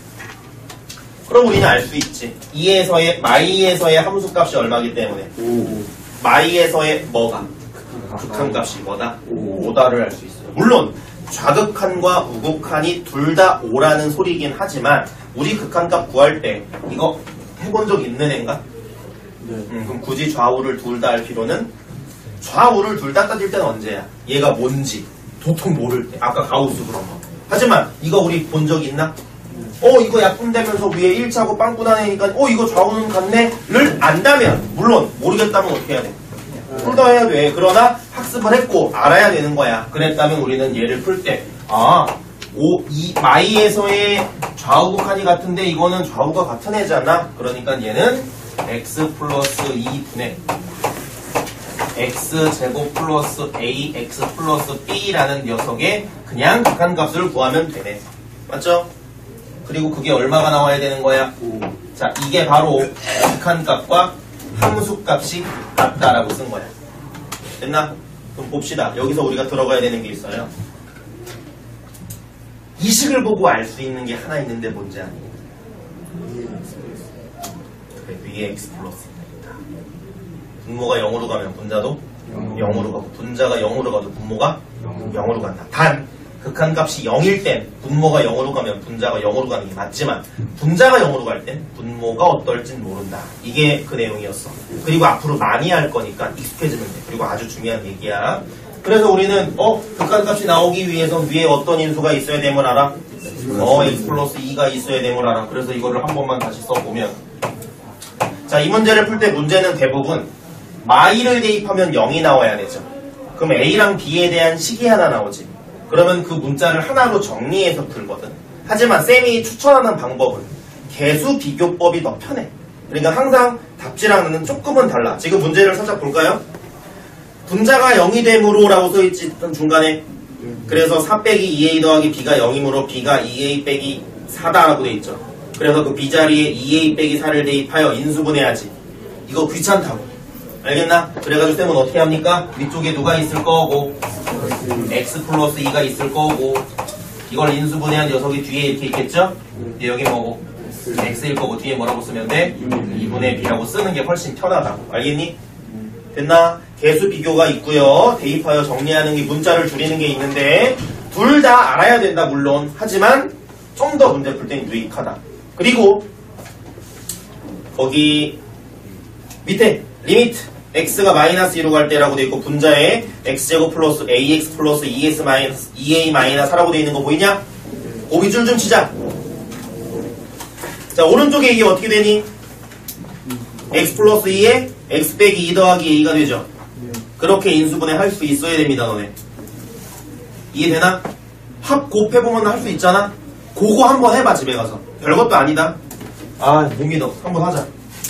그럼 우리는 알 수 있지. 2에서의 마이에서의 함수값이 얼마기 때문에 마이에서의 뭐가? 극한값이 뭐다? 5다를 알 수 있어요. 물론 좌극한과 우극한이 둘 다 5라는 소리이긴 하지만 우리 극한값 구할 때 이거 해본 적 있는 애인가? 그럼 굳이 좌우를 둘 다 할 필요는 좌우를 둘 다 따질 때는 언제야? 얘가 뭔지 도통 모를 때. 아까 가우스 그런 거. 하지만 이거 우리 본 적 있나? 이거 약분되면서 위에 1차고 빵꾸 나내니까 이거 좌우는 같네?를 안다면 물론 모르겠다면 어떻게 해야 돼? 풀다 해야 돼. 그러나 학습을 했고 알아야 되는 거야. 그랬다면 우리는 얘를 풀 때 이 마이에서의 좌우극한이 같은데 이거는 좌우가 같은 애잖아. 그러니까 얘는 x 플러스 2분의 x제곱 플러스 ax 플러스 b라는 녀석의 그냥 극한값을 구하면 되네. 맞죠? 그리고 그게 얼마가 나와야 되는 거야? 자, 이게 바로 극한값과 함수값이 같다라고 쓴 거야. 됐나? 그럼 봅시다. 여기서 우리가 들어가야 되는 게 있어요. 이 식을 보고 알 수 있는 게 하나 있는데 뭔지 아니? 위에 x 플러스입니다. 분모가 0으로 가면 분자도 0으로 가고 분자가 0으로 가도 분모가 0으로 간다. 단 극한값이 0일 땐 분모가 0으로 가면 분자가 0으로 가는 게 맞지만 분자가 0으로 갈 땐 분모가 어떨진 모른다. 이게 그 내용이었어. 그리고 앞으로 많이 할 거니까 익숙해지면 돼. 그리고 아주 중요한 얘기야. 그래서 우리는 극한값이 나오기 위해서 위에 어떤 인수가 있어야 됨을 알아? x 플러스 2가 있어야 됨을 알아. 그래서 이거를 한 번만 다시 써보면 자, 이 문제를 풀 때 문제는 대부분 마이를 대입하면 0이 나와야 되죠. 그럼 A랑 B에 대한 식이 하나 나오지. 그러면 그 문자를 하나로 정리해서 풀거든. 하지만 쌤이 추천하는 방법은 개수 비교법이 더 편해. 그러니까 항상 답지랑은 조금은 달라. 지금 문제를 살짝 볼까요? 분자가 0이 되므로 라고 써있지 중간에. 그래서 4 빼기 2a 더하기 b가 0이므로 b가 2a 빼기 4다라고 돼있죠. 그래서 그 b 자리에 2a 빼기 4를 대입하여 인수분해하지. 이거 귀찮다고. 알겠나? 그래가지고 쌤은 어떻게 합니까? 위쪽에 누가 있을 거고 x 플러스 2가 있을 거고 이걸 인수분해한 녀석이 뒤에 이렇게 있겠죠? 근데 여기 뭐고? x일 거고 뒤에 뭐라고 쓰면 돼? 2분의 b라고 쓰는 게 훨씬 편하다고. 알겠니? 됐나? 개수 비교가 있고요. 대입하여 정리하는 게 문자를 줄이는 게 있는데 둘 다 알아야 된다 물론. 하지만 좀 더 문제 풀 땐 유익하다. 그리고 거기 밑에 리미트 x가 마이너스 2로 갈 때라고 돼 있고 분자에 x제곱 플러스 ax 플러스 2s 마이너스 2a 마이너스 4라고 돼 있는 거 보이냐? 고비줄 좀 치자. 자, 오른쪽에 이게 어떻게 되니? x 플러스 2에 x 빼기 2 더하기 a가 되죠. 그렇게 인수분해 할 수 있어야 됩니다, 너네. 이해되나? 합 곱해보면 할 수 있잖아? 그거 한번 해봐, 집에 가서. 별것도 아니다. 아, 못 믿어. 한번 하자.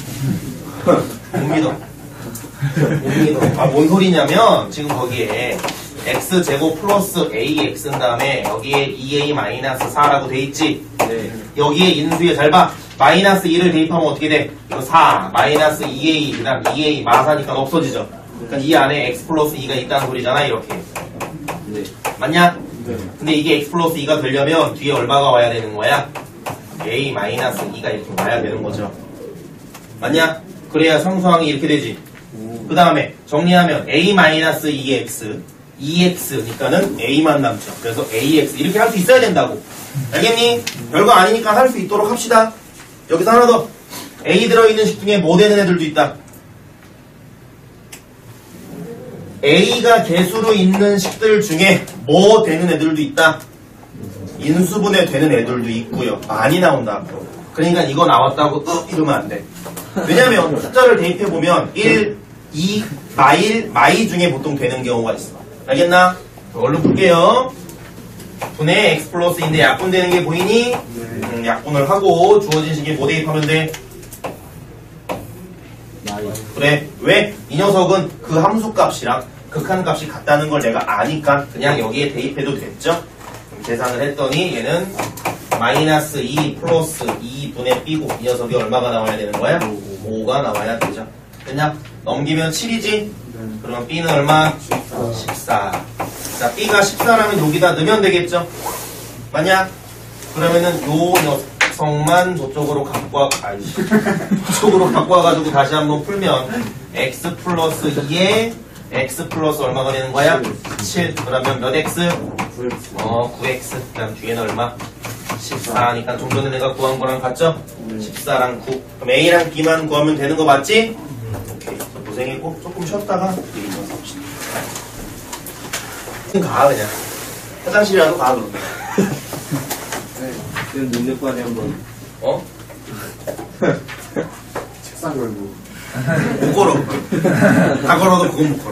못 믿어. 못 믿어. 아, 뭔 소리냐면, 지금 거기에 x제곱 플러스 ax인 다음에 여기에 2a 마이너스 4라고 돼 있지? 네. 여기에 인수에 잘 봐. 마이너스 2를 대입하면 어떻게 돼? 이거 4, 마이너스 2a, 그 다음 2a 마사니까 없어지죠? 그러니까 이 안에 x 플러스 2가 있다는 소리잖아, 이렇게. 네. 맞냐? 네. 근데 이게 x 플러스 2가 되려면 뒤에 얼마가 와야 되는 거야? a 마이너스 2가 이렇게 와야 되는 거죠. 맞냐? 그래야 상수항이 이렇게 되지. 그 다음에 정리하면 a 마이너스 2x, 2x니까는 a만 남죠. 그래서 ax 이렇게 할 수 있어야 된다고. 알겠니? 별거 아니니까 할 수 있도록 합시다. 여기서 하나 더. a 들어있는 식 중에 뭐 되는 애들도 있다. a가 개수로 있는 식들 중에 뭐 되는 애들도 있다. 인수분해 되는 애들도 있고요. 많이 나온다 앞으로. 그러니까 이거 나왔다고 이러면 안 돼. 왜냐면 숫자를 대입해보면 1, 2, 마이 중에 보통 되는 경우가 있어. 알겠나? 얼른 볼게요. 분의 x 플러스인데 약분되는 게 보이니? 약분을 하고 주어진 식에 뭐 대입하면 돼? 그래. 왜? 이 녀석은 그 함수값이랑 극한값이 같다는 걸 내가 아니까 그냥 여기에 대입해도 됐죠? 계산을 했더니 얘는 마이너스 2 플러스 2분의 b고 이 녀석이 얼마가 나와야 되는 거야? 5가 나와야 되죠. 됐냐? 넘기면 7이지? 그러면 b는 얼마? 14. 자, b가 14라면 여기다 넣으면 되겠죠? 맞냐? 그러면은 요 녀석만 저쪽으로 갖고 와, 저쪽으로 갖고 와가지고 다시 한번 풀면 x 플러스 2에 x 플러스 얼마가 되는 거야? 7. 그러면 몇 x? 9x. 9x. 그 다음 뒤에는 얼마? 14니까 좀 전에 내가 구한 거랑 같죠? 14랑 9. 그럼 a랑 b만 구하면 되는 거 맞지? 오케이. 고생했고 조금 쉬었다가 얘기 좀 해봅시다. 가 그냥. 화장실이라도 가 그럼. 네. 그럼 눈내관에 한번. 어? 책상 걸고. 못 걸어. 다 걸어도 그건 못 걸어.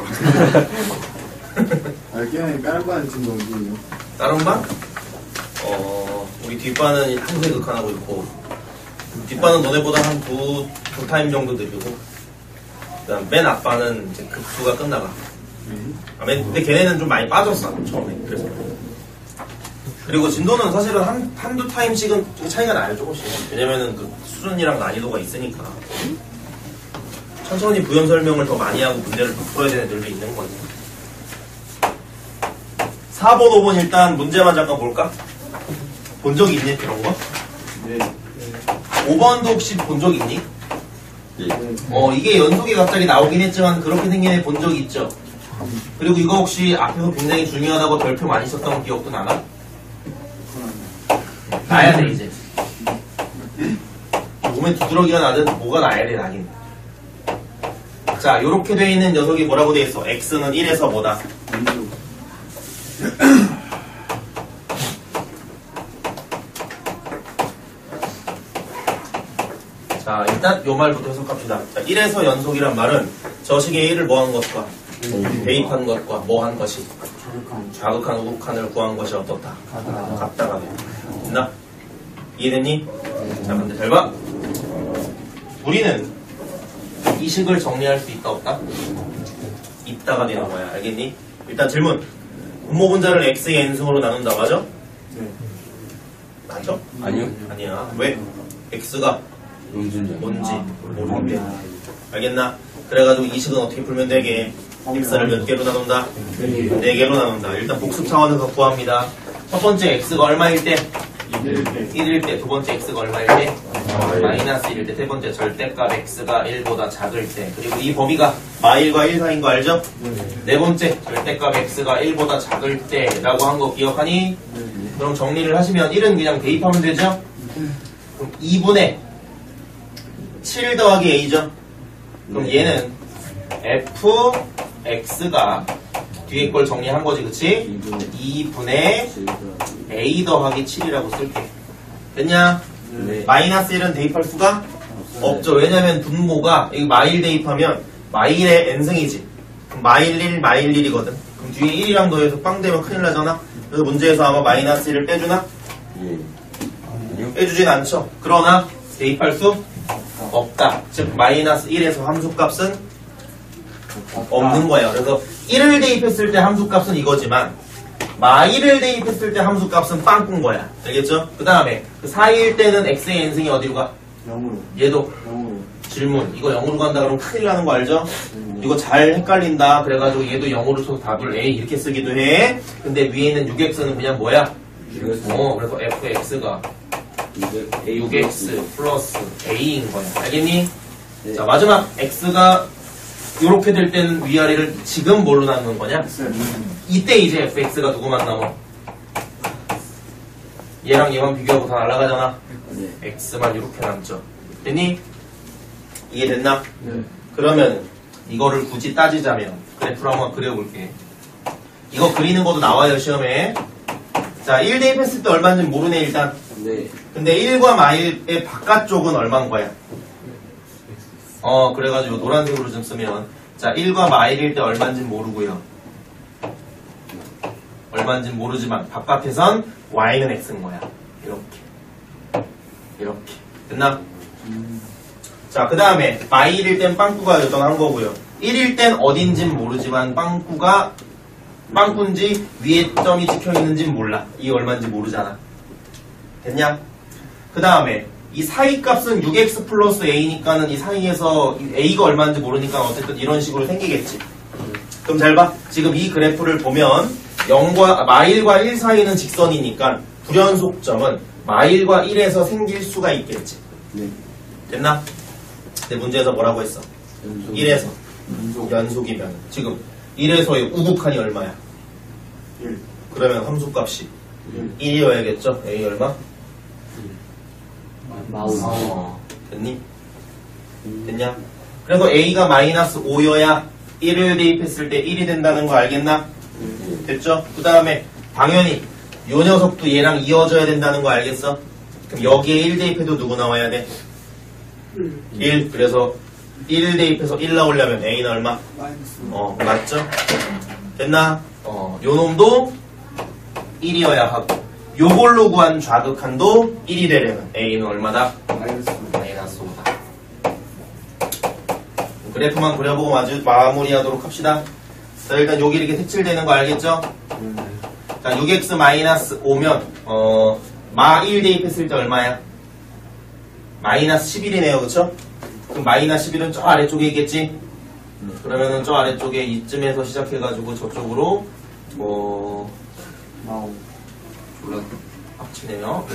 그냥 다른 반은 지금 어디에요? 다른 반? 우리 뒷반은 한세 극한하고 있고 뒷반은 너네보다 한 두 타임 정도 느리고 그다음 맨 앞반은 이제 급수가 끝나가. 근데 걔네는 좀 많이 빠졌어 처음에. 그래서 그리고 진도는 사실은 한두 타임씩은 좀 차이가 나요 조금씩. 왜냐면은 그 수준이랑 난이도가 있으니까 천천히 부연 설명을 더 많이 하고 문제를 더 풀어야 되는 애들도 있는 거지. 4번, 5번 일단 문제만 잠깐 볼까? 본 적 있니 그런 거? 네. 5번도 혹시 본 적 있니? 네. 이게 연속이 갑자기 나오긴 했지만 그렇게 생긴 애 본 적 있죠? 그리고 이거 혹시 앞에서 굉장히 중요하다고 별표 많이 썼던 기억도 나나? 나야 돼 이제. 몸에 두드러기가 나든 뭐가 나야 돼 나긴. 자, 요렇게 돼 있는 녀석이 뭐라고 돼 있어? x는 1에서 뭐다? 자, 일단 요 말부터 해석합시다. 자, 1에서 연속이란 말은 저 식의 1을 뭐 한 것과 대입한 것과 뭐 한 것이 좌극한 우극한을 구한 것이 어떻다? 같다가 돼. 됐나? 이해됐니? 자, 근데 잘 봐. 우리는 이 식을 정리할 수 있다 없다? 있다가 되는 거야. 알겠니? 일단 질문. 분모 분자를 x의 n승으로 나눈다. 맞아? 네. 맞아? 아니요. 아니야. 왜? x가 뭔지 모르는데. 알겠나? 그래가지고 이 식은 어떻게 풀면 되게? x를 몇 개로 나눈다? 4개로 나눈다. 일단 복습 차원에서 구합니다. 첫 번째 x가 얼마일 때? 1일 때. 두 번째 x가 얼마일 때? 마이너스 1일 때. 세 번째 절대값 x가 1보다 작을 때. 그리고 이 범위가 마일과 1 사이인 거 알죠? 네 번째 절대값 x가 1보다 작을 때 라고 한 거 기억하니? 그럼 정리를 하시면 1은 그냥 대입하면 되죠? 그럼 2분의 7 더하기 a죠. 그럼 얘는 fx가 뒤에 걸 정리한 거지, 그치? 2분의 a 더하기 7이라고 쓸게. 됐냐? 네. 마이너스 1은 대입할 수가 없죠. 왜냐면 분모가 이 마일 대입하면 마일의 n승이지. 그럼 마일 1, 마일 1이거든. 그럼 뒤에 1이랑 더해서 빵 되면 큰일 나잖아. 그래서 문제에서 아마 마이너스 1을 빼주나? 빼주진 않죠. 그러나 대입할 수 없다. 즉 마이너스 1에서 함수값은 없는 거예요. 그래서 1을 대입했을 때 함수값은 이거지만 마일을 대입했을 때 함수값은 빵꾼 거야. 알겠죠? 그 다음에 그 4일 때는 x의 n승이 어디로 가? 0으로. 얘도 0으로. 질문. 이거 0으로 간다 그러면 큰일 나는 거 알죠? 이거 잘 헷갈린다. 그래가지고 얘도 0으로 쳐서 답을 A 이렇게 쓰기도 해. 근데 위에 있는 6x는 그냥 뭐야? 그래서 fx가 6x 플러스 a인 거야. 알겠니? 네. 자, 마지막 x가 이렇게 될 때는 위아래를 지금 뭘로 나누는 거냐? 이때 이제 fx가 누구만 남아? 얘랑 얘만 비교하고 다 날아가잖아. x만 이렇게 남죠. 됐니? 이해됐나? 네. 그러면 이거를 굳이 따지자면 그래프로 한번 그려볼게. 이거 그리는 것도 나와요, 시험에. 자, 1 대입했을 때 얼마인지 모르네, 일단. 네. 근데 1과 마일의 바깥쪽은 얼마인 거야? 그래가지고 노란색으로 좀 쓰면, 자, 1과 마일일 때 얼마인지 모르고요. 얼마인지 모르지만 바깥에선 y는 x인 거야. 이렇게. 됐나? 자, 그 다음에 마일일 땐 빵꾸가 여전한 거고요. 1일 땐 어딘진 모르지만 빵꾸인지 위에 점이 찍혀있는진 몰라. 이게 얼마인지 모르잖아. 됐냐? 그 다음에 이 사이 값은 6x 플러스 a니까는 이 사이에서 a가 얼마인지 모르니까 어쨌든 이런 식으로 생기겠지. 그럼 잘 봐. 지금 이 그래프를 보면 마일과 1 사이는 직선이니까 불연속점은 마일과 1에서 생길 수가 있겠지. 네. 됐나? 근데 문제에서 뭐라고 했어? 1에서 연속이면 지금 1에서의 우극한이 얼마야? 1. 그러면 함수값이 1이어야겠죠? a 얼마? 됐니? 됐냐? 그래서 a가 마이너스 5여야 1을 대입했을 때 1이 된다는 거 알겠나? 됐죠? 그 다음에 당연히 요 녀석도 얘랑 이어져야 된다는 거 알겠어? 그럼 여기에 1 대입해도 누구 나와야 돼? 1. 그래서 1 대입해서 1 나오려면 a는 얼마? 맞죠? 됐나? 요 놈도 1이어야 하고 요걸로 구한 좌극한도 1이 되려면 a는 얼마다? 마이너스 5다. 그래프만 그려보고 마무리하도록 합시다. 자, 일단 여기 이렇게 색칠되는 거 알겠죠? 자, 6x 마이너스 5면 마 1 대입했을 때 얼마야? 마이너스 11이네요, 그쵸? 그럼 마이너스 11은 저 아래쪽에 있겠지? 그러면은 저 아래쪽에 이쯤에서 시작해가지고 저쪽으로 졸라 빡치네요.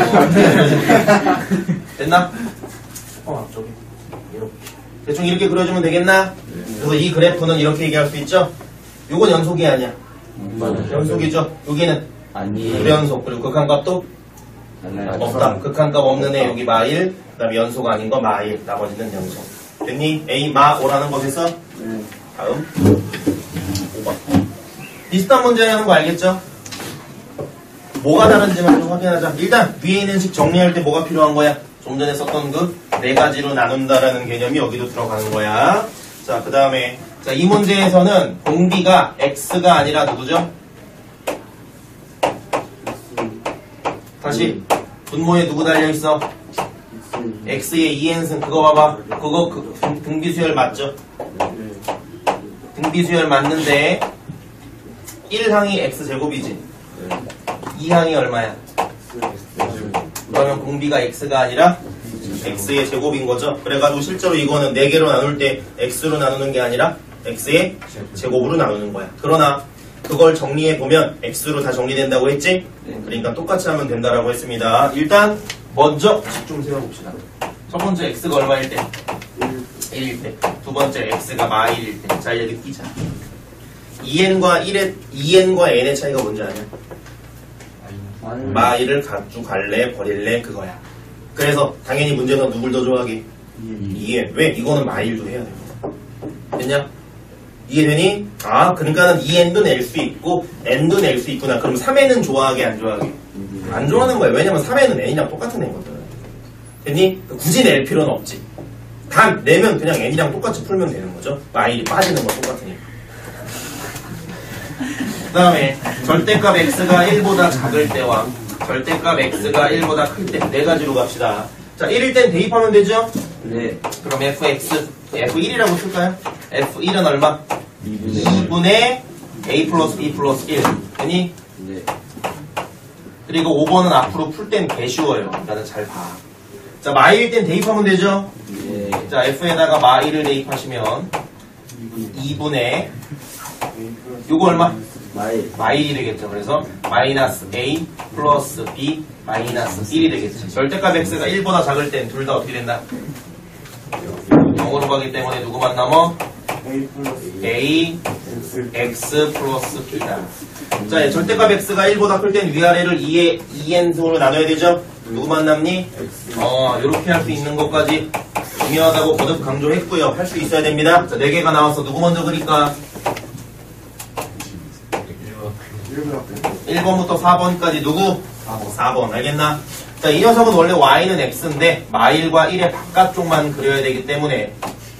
됐나? 앞쪽에 이렇게 대충 이렇게 그려주면 되겠나? 그래서 이 그래프는 이렇게 얘기할 수 있죠? 요건 연속이 아니야. 연속이죠? 여기는 불연속. 그리고 극한값도 없다. 극한값 없는 애 여기 마일, 그 다음에 연속 아닌 거 마일, 나머지는 연속. 됐니? A 마 5라는 것에서 다음 5번. 비슷한 문제 하는 거 알겠죠? 뭐가 다른지만 좀 확인하자. 일단 위에 있는 식 정리할 때 뭐가 필요한 거야? 좀 전에 썼던 그 4가지로 나눈다라는 개념이 여기도 들어가는 거야. 자, 그 다음에 자, 이 문제에서는 공비가 x가 아니라 누구죠? 다시 분모에 누구 달려있어? x의 2n승 그거 봐봐. 그거 등비수열 맞죠? 등비수열 맞는데 1항이 x제곱이지 2항이 얼마야? 그러면 공비가 x가 아니라 x의 제곱인 거죠. 그래가지고 실제로 이거는 4개로 나눌 때 x로 나누는 게 아니라 x의 제곱으로 나누는 거야. 그러나 그걸 정리해보면 x로 다 정리된다고 했지? 그러니까 똑같이 하면 된다라고 했습니다. 일단 먼저 좀 세워봅시다. 첫 번째 x가 얼마일 때? 1일 때. 두 번째 x가 마일일 때. 자, 이제 느끼자. 2n과 n의 차이가 뭔지 아냐? 마일을 가져갈래 버릴래 그거야. 그래서 당연히 문제에서 누굴 더 좋아하게? 2n. 왜? 이거는 마일도 해야 되고. 됐냐? 이해되니? 아, 그러니까는 2n도 낼 수 있고 n도 낼 수 있구나. 그럼 3n은 좋아하게 안 좋아하게? 안 좋아하는 거야. 왜냐면 3n은 n이랑 똑같은 애거든. 됐니? 굳이 낼 필요는 없지. 단 내면 그냥 n이랑 똑같이 풀면 되는 거죠. 마일이 빠지는 건 똑같으니까. 그 다음에 절대값 x가 1보다 작을 때와 절대값 x가 1보다 클 때 네 가지로 갑시다. 자, 1일 땐 대입하면 되죠? 네. 그럼 fx, f1이라고 쓸까요? f1은 얼마? 2분의 2분의 a 플러스 b 플러스 1. 되니? 네. 그리고 5번은 앞으로 풀 땐 개 쉬워요. 그러니까 잘 봐. 자, 마일 땐 대입하면 되죠? 네. 자, f에다가 마일을 대입하시면 2분의 요거 얼마? 마일이 되겠죠. 그래서 마이너스 a 플러스 b 마이너스 1이 되겠죠. 절대값 x가 1보다 작을 땐 둘 다 어떻게 된다? 0으로 가기 때문에 누구만 남어? a x 플러스 b다. 자, 절대값 x가 1보다 클 땐 위아래를 2n승으로 나눠야 되죠? 누구만 남니? 요렇게 할 수 있는 것까지 중요하다고 거듭 강조했고요. 할 수 있어야 됩니다. 자, 4개가 나와서 누구 먼저 그릴까? 1번부터 4번까지 누구? 4번. 알겠나? 자, 이 녀석은 원래 y는 x인데 마일과 1의 바깥쪽만 그려야 되기 때문에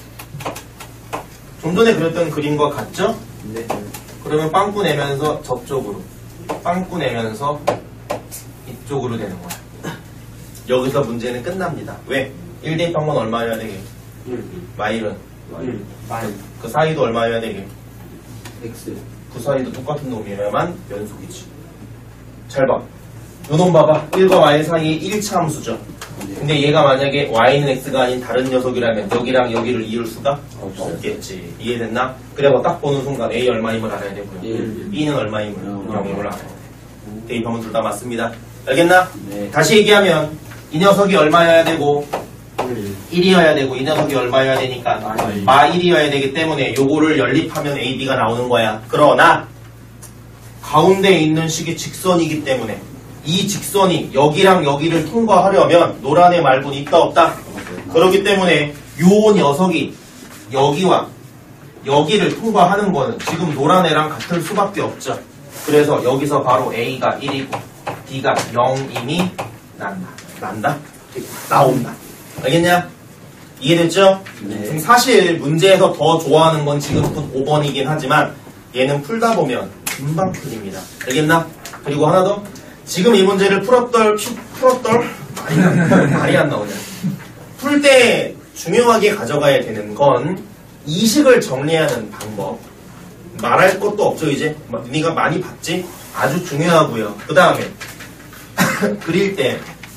좀 전에 그렸던 그림과 같죠? 네. 그러면 빵꾸 내면서 저쪽으로, 빵꾸 내면서 이쪽으로 되는 거야. 여기서 문제는 끝납니다. 왜? 1 대입한 건 얼마여야 되게? 마일은? 그 사이도 얼마여야 되게? X. 그 사이도 똑같은 놈이어야만 연속이지. 잘 봐. 요놈 봐봐. 1과 y 사이에 1차 함수죠. 근데 얘가 만약에 y는 x가 아닌 다른 녀석이라면 여기랑 여기를 이을 수가 없겠지. 이해됐나? 그래서 딱 보는 순간 a 얼마임을 알아야 되고요. b는 얼마임을 0임을 알아야 돼. 대입하면 둘 다 맞습니다. 알겠나? 네. 다시 얘기하면 이 녀석이 얼마여야 되고 1이어야 되고 이 녀석이 얼마여야 되니까 마 1이어야 되기 때문에 요거를 연립하면 a, b가 나오는 거야. 그러나 가운데에 있는 식이 직선이기 때문에 이 직선이 여기랑 여기를 통과하려면 노란의 말고는 있다 없다? 그렇기 때문에 요 녀석이 여기와 여기를 통과하는 거는 지금 노란애랑 같을 수밖에 없죠. 그래서 여기서 바로 a가 1이고 b가 0임이 난다? 나온다. 알겠냐? 이해됐죠? 네. 지금 사실 문제에서 더 좋아하는 건 지금 5번이긴 하지만 얘는 풀다 보면 금방 풀립니다. 알겠나? 그리고 하나 더. 지금 이 문제를 풀었덜 말이 안 나오냐. 풀 때 중요하게 가져가야 되는 건 이식을 정리하는 방법. 말할 것도 없죠. 이제 네가 많이 봤지? 아주 중요하고요. 그 다음에 그릴 때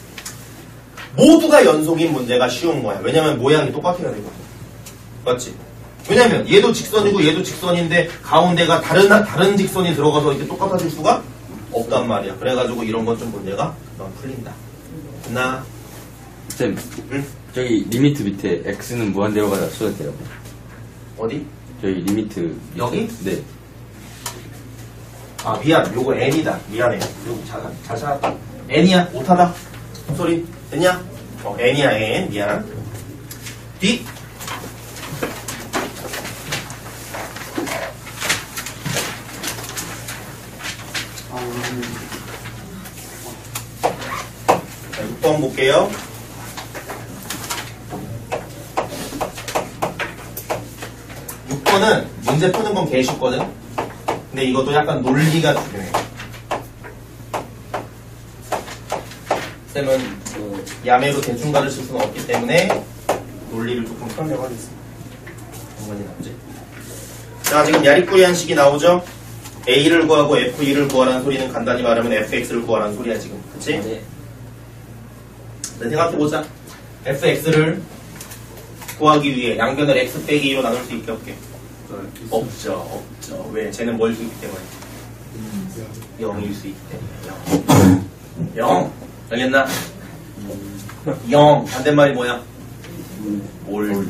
모두가 연속인 문제가 쉬운 거야. 왜냐면 모양이 똑같아야 되거든. 맞지? 왜냐면 얘도 직선이고 얘도 직선인데 가운데가 다른 직선이 들어가서 이렇게 똑같아질 수가 없단 말이야. 그래가지고 이런 건 좀 문제가 풀린다. 나 쌤, 응? 저기 리미트 밑에 X는 무한대로 가다 써도 돼요. 어디? 저기 리미트. 여기? 네. 아 미안. 요거 N이다. 미안해. 요거 잘 찾았다. N이야. 못하다. 소리 됐냐? N이야 N. 미안. D. 자, 6번 볼게요. 6번은 문제 푸는 건 개 쉽거든. 근데 이것도 약간 논리가 중요해. 쌤은 야매로 대충 가르칠 수는 없기 때문에 논리를 조금 설명하겠습니다. 공간이 나오지? 자, 지금 야리꾸리한 식이 나오죠? A를 구하고 F2를 구하라는 소리는 간단히 말하면 FX를 구하라는 소리야 지금. 그치? 네. 네, 생각해보자. FX를 구하기 위해 양변을 X 빼기 2로 나눌 수 있게 없게? 없죠. 왜? 쟤는 뭘 수 있기 때문에? 0일 수 있기 때문에 0. 알겠나? 0 반대말이 뭐야? 올.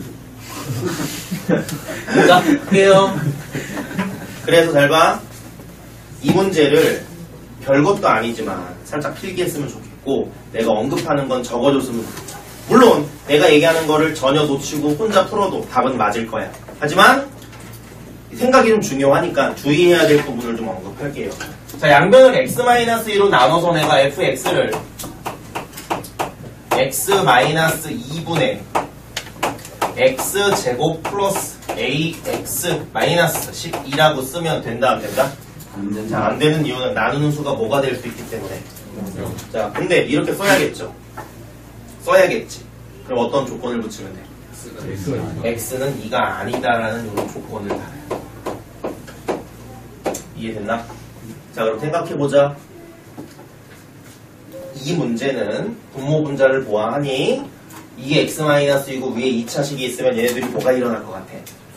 자, 할게요. 그래서 잘 봐. 이 문제를 별것도 아니지만 살짝 필기했으면 좋겠고 내가 언급하는 건 적어줬으면 좋겠다. 물론 내가 얘기하는 거를 전혀 놓치고 혼자 풀어도 답은 맞을 거야. 하지만 생각이 좀 중요하니까 주의해야 될 부분을 좀 언급할게요. 자, 양변을 x-2로 나눠서 내가 fx를 x-2분의 x제곱 플러스 ax 마이너스 12라고 쓰면 된다 안 된다? 자, 안 되는 이유는 나누는 수가 뭐가 될 수 있기 때문에. 자, 근데 이렇게 써야겠죠. 써야겠지. 그럼 어떤 조건을 붙이면 돼? x는 2가 아니다라는 이런 조건을 달아요. 이해됐나? 자, 그럼 생각해보자. 이 문제는 분모 분자를 보아하니 이게 x-이고 위에 2차식이 있으면 얘네들이 뭐가 일어날 것 같아?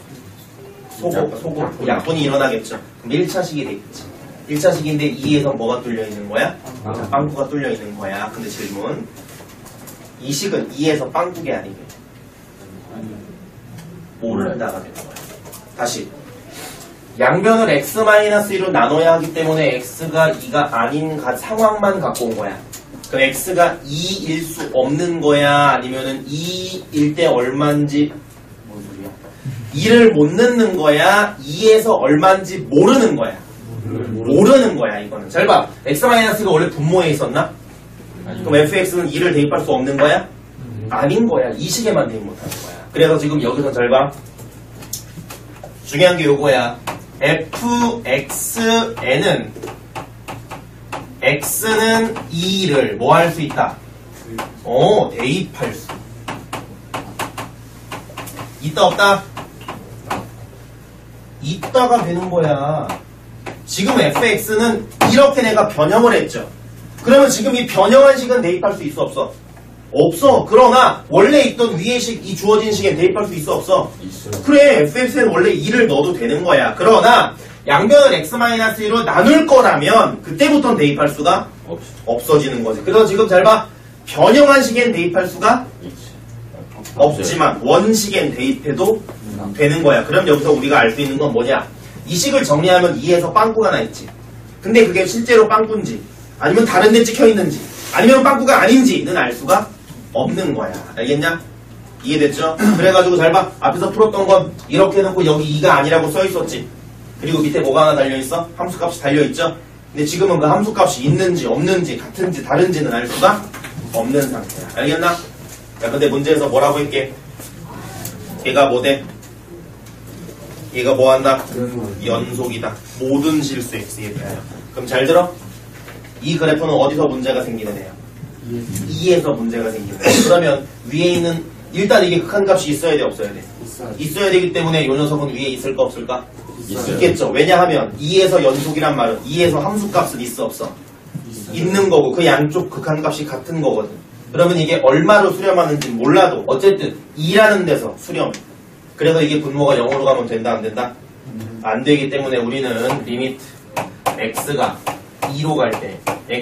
소곱, 약분이 일어나겠죠. 그럼 1차식이 되겠지. 1차식인데 2에서 뭐가 뚫려 있는 거야? 자, 빵꾸가 뚫려 있는 거야. 근데 질문. 이 식은 2에서 빵꾸게 아니게 뭐를 한다가 되는 거야. 다시. 양변을 x-1로 나눠야 하기 때문에 x가 2가 아닌 상황만 갖고 온 거야. 그럼 x가 2일 수 없는 거야? 아니면은 2일 때 얼만지, 뭔 소리야? 2를 못 넣는 거야? 2에서 얼만지 모르는 거야? 모르는 거야, 이거는. 잘 봐. x-가 원래 분모에 있었나? 그럼 fx는 2를 대입할 수 없는 거야? 아닌 거야. 이 식에만 대입 못하는 거야. 그래서 지금 여기서 잘 봐. 중요한 게 요거야. fxn은 x는 2를 뭐 할 수 있다? 대입할 수. 있다 없다? 있다가 되는 거야. 지금 fx는 이렇게 내가 변형을 했죠. 그러면 지금 이 변형한 식은 대입할 수 있어 없어? 없어. 그러나 원래 있던 위의 식, 이 주어진 식에 대입할 수 있어 없어? 있어요. 그래, fx는 원래 2를 넣어도 되는 거야. 그러나 양변을 x-1로 나눌 거라면 그때부터는 대입할 수가 없어지는 거지. 그래서 지금 잘 봐. 변형한 식엔 대입할 수가 없지만 원식엔 대입해도 되는 거야. 그럼 여기서 우리가 알 수 있는 건 뭐냐? 이 식을 정리하면 2에서 빵꾸가 나 있지. 근데 그게 실제로 빵꾸인지 아니면 다른 데 찍혀 있는지 아니면 빵꾸가 아닌지는 알 수가 없는 거야. 알겠냐? 이해됐죠? 그래가지고 잘 봐. 앞에서 풀었던 건 이렇게 해놓고 여기 2가 아니라고 써 있었지. 그리고 밑에 뭐가 하나 달려있어? 함수값이 달려있죠? 근데 지금은 그 함수값이 있는지 없는지 같은지 다른지는 알 수가 없는 상태야. 알겠나? 자, 근데 문제에서 뭐라고 할게? 얘가 뭐 돼? 얘가 뭐 한다? 연속이다. 모든 실수 x에 대하여. 그럼 잘 들어? 이 그래프는 어디서 문제가 생기는 애야? 2에서 문제가 생기는 애야. 그러면 위에 있는 일단 이게 극한값이 있어야 돼 없어야 돼? 있어야 되기 때문에 이 녀석은 위에 있을까 없을까? 있겠죠. 왜냐하면 2에서 연속이란 말은 2에서 함수값은 있어 없어? 있는 거고 그 양쪽 극한값이 같은 거거든. 그러면 이게 얼마로 수렴하는지 몰라도 어쨌든 2라는 데서 수렴. 그래서 이게 분모가 0으로 가면 된다 안 된다? 안 되기 때문에 우리는 리미트 x가 2로 갈 때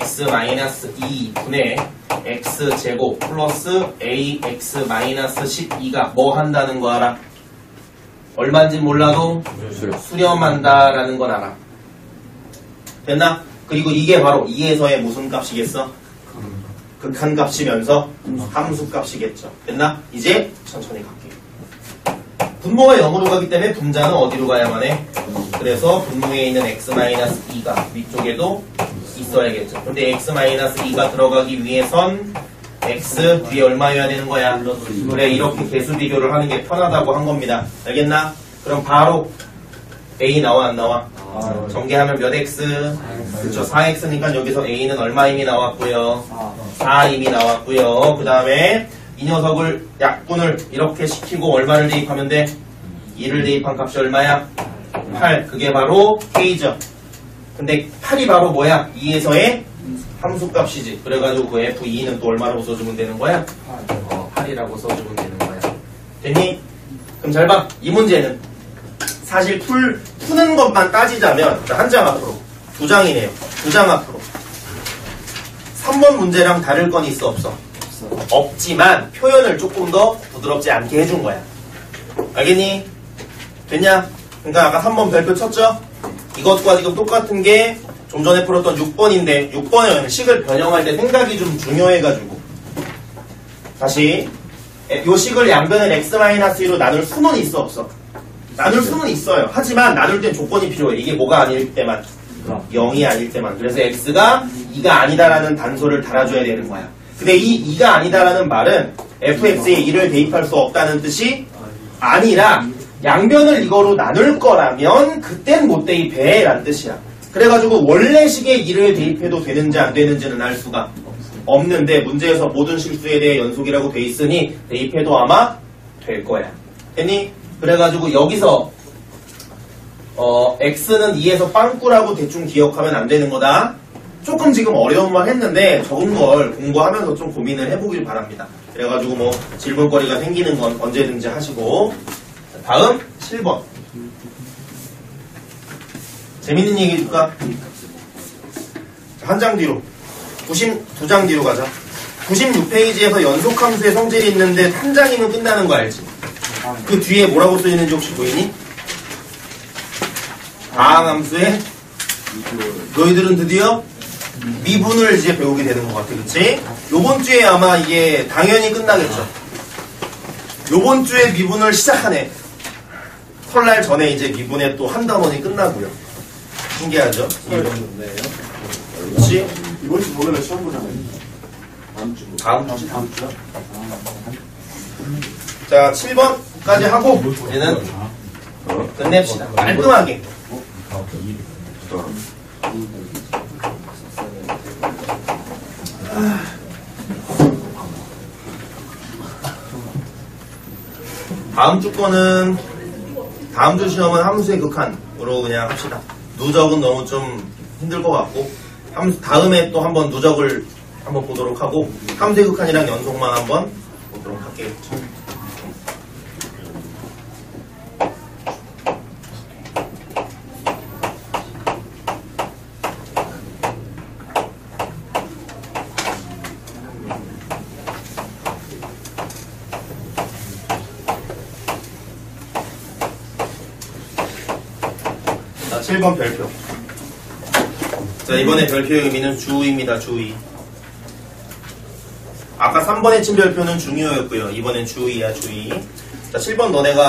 x-2분의 x제곱 플러스 ax-12가 뭐 한다는 거 알아? 얼마인지 몰라도 수렴한다라는 건 알아. 됐나? 그리고 이게 바로 2에서의 무슨 값이겠어? 극한값이면서 함수값이겠죠. 됐나? 이제 천천히 갈게요. 분모가 0으로 가기 때문에 분자는 어디로 가야만 해? 그래서 분모에 있는 x-2가 위쪽에도 있어야겠죠. 근데 x-2가 들어가기 위해선 x 뒤에 얼마여야 되는 거야? 그래, 이렇게 개수 비교를 하는 게 편하다고 한 겁니다. 알겠나? 그럼 바로 a 나와 안 나와? 전개하면 몇 x? 그쵸, 4x니까 여기서 a는 얼마 이미 나왔고요. 4 이미 나왔고요. 그 다음에 이 녀석을 약분을 이렇게 시키고 얼마를 대입하면 돼? 2를 대입한 값이 얼마야? 8. 그게 바로 k죠. 근데 8이 바로 뭐야? 2에서의 함수값이지. 그래가지고 그 f2는 또 얼마라고 써주면 되는 거야? 8이라고 써주면 되는 거야. 됐니? 그럼 잘 봐. 이 문제는 사실 푸는 것만 따지자면 한 장 앞으로 2장이네요. 2장 앞으로 3번 문제랑 다를 건 있어 없어? 없지만 표현을 조금 더 부드럽지 않게 해준 거야. 알겠니? 됐냐? 그러니까 아까 3번 별표 쳤죠? 이것과 지금 똑같은 게 좀 전에 풀었던 6번인데 6번은 식을 변형할 때 생각이 좀 중요해가지고 다시 요 식을 양변을 x-1로 나눌 수는 있어 없어? 나눌 수는 있어요. 하지만 나눌 땐 조건이 필요해. 이게 뭐가 아닐 때만 0이 아닐 때만. 그래서 x가 2가 아니다라는 단서를 달아줘야 되는 거야. 근데 이 2가 아니다라는 말은 fx에 2를 대입할 수 없다는 뜻이 아니라 양변을 이거로 나눌 거라면 그땐 못 대입해 라는 뜻이야. 그래가지고 원래 식에 2를 대입해도 되는지 안 되는지는 알 수가 없는데 문제에서 모든 실수에 대해 연속이라고 돼 있으니 대입해도 아마 될 거야. 됐니? 그래가지고 여기서 x는 2에서 빵꾸라고 대충 기억하면 안 되는 거다. 조금 지금 어려운 말 했는데 적은 걸 공부하면서 좀 고민을 해보길 바랍니다. 그래가지고 뭐 질문거리가 생기는 건 언제든지 하시고. 다음 7번. 재밌는 얘기 해줄까? 한 장 뒤로 92장 뒤로 가자. 96페이지에서 연속함수의 성질이 있는데 한 장이면 끝나는 거 알지? 그 뒤에 뭐라고 써있는지 혹시 보이니? 다항함수에 너희들은 드디어 미분을 이제 배우게 되는 것 같아. 그치? 요번 주에 아마 이게 당연히 끝나겠죠. 요번 주에 미분을 시작하네. 설날 전에 이제 미분에 또 한 단원이 끝나고요. 신기하죠? 그렇지? 이번 주 목요일에 시험 보잖아요. 다음 주죠? 자, 7번까지 하고 이제는 끝냅시다. 깔끔하게. 다음 주 거는 다음 주 시험은 함수의 극한으로 그냥 합시다. 누적은 너무 좀 힘들 것 같고 다음에 또 한번 누적을 한번 보도록 하고 함수의 극한이랑 연속만 한번 보도록 할게요. 자, 7번 별표. 자, 이번에 별표의 의미는 주의입니다. 주의. 아까 3번에 친 별표는 중요였고요. 이번엔 주의야. 주의. 자, 7번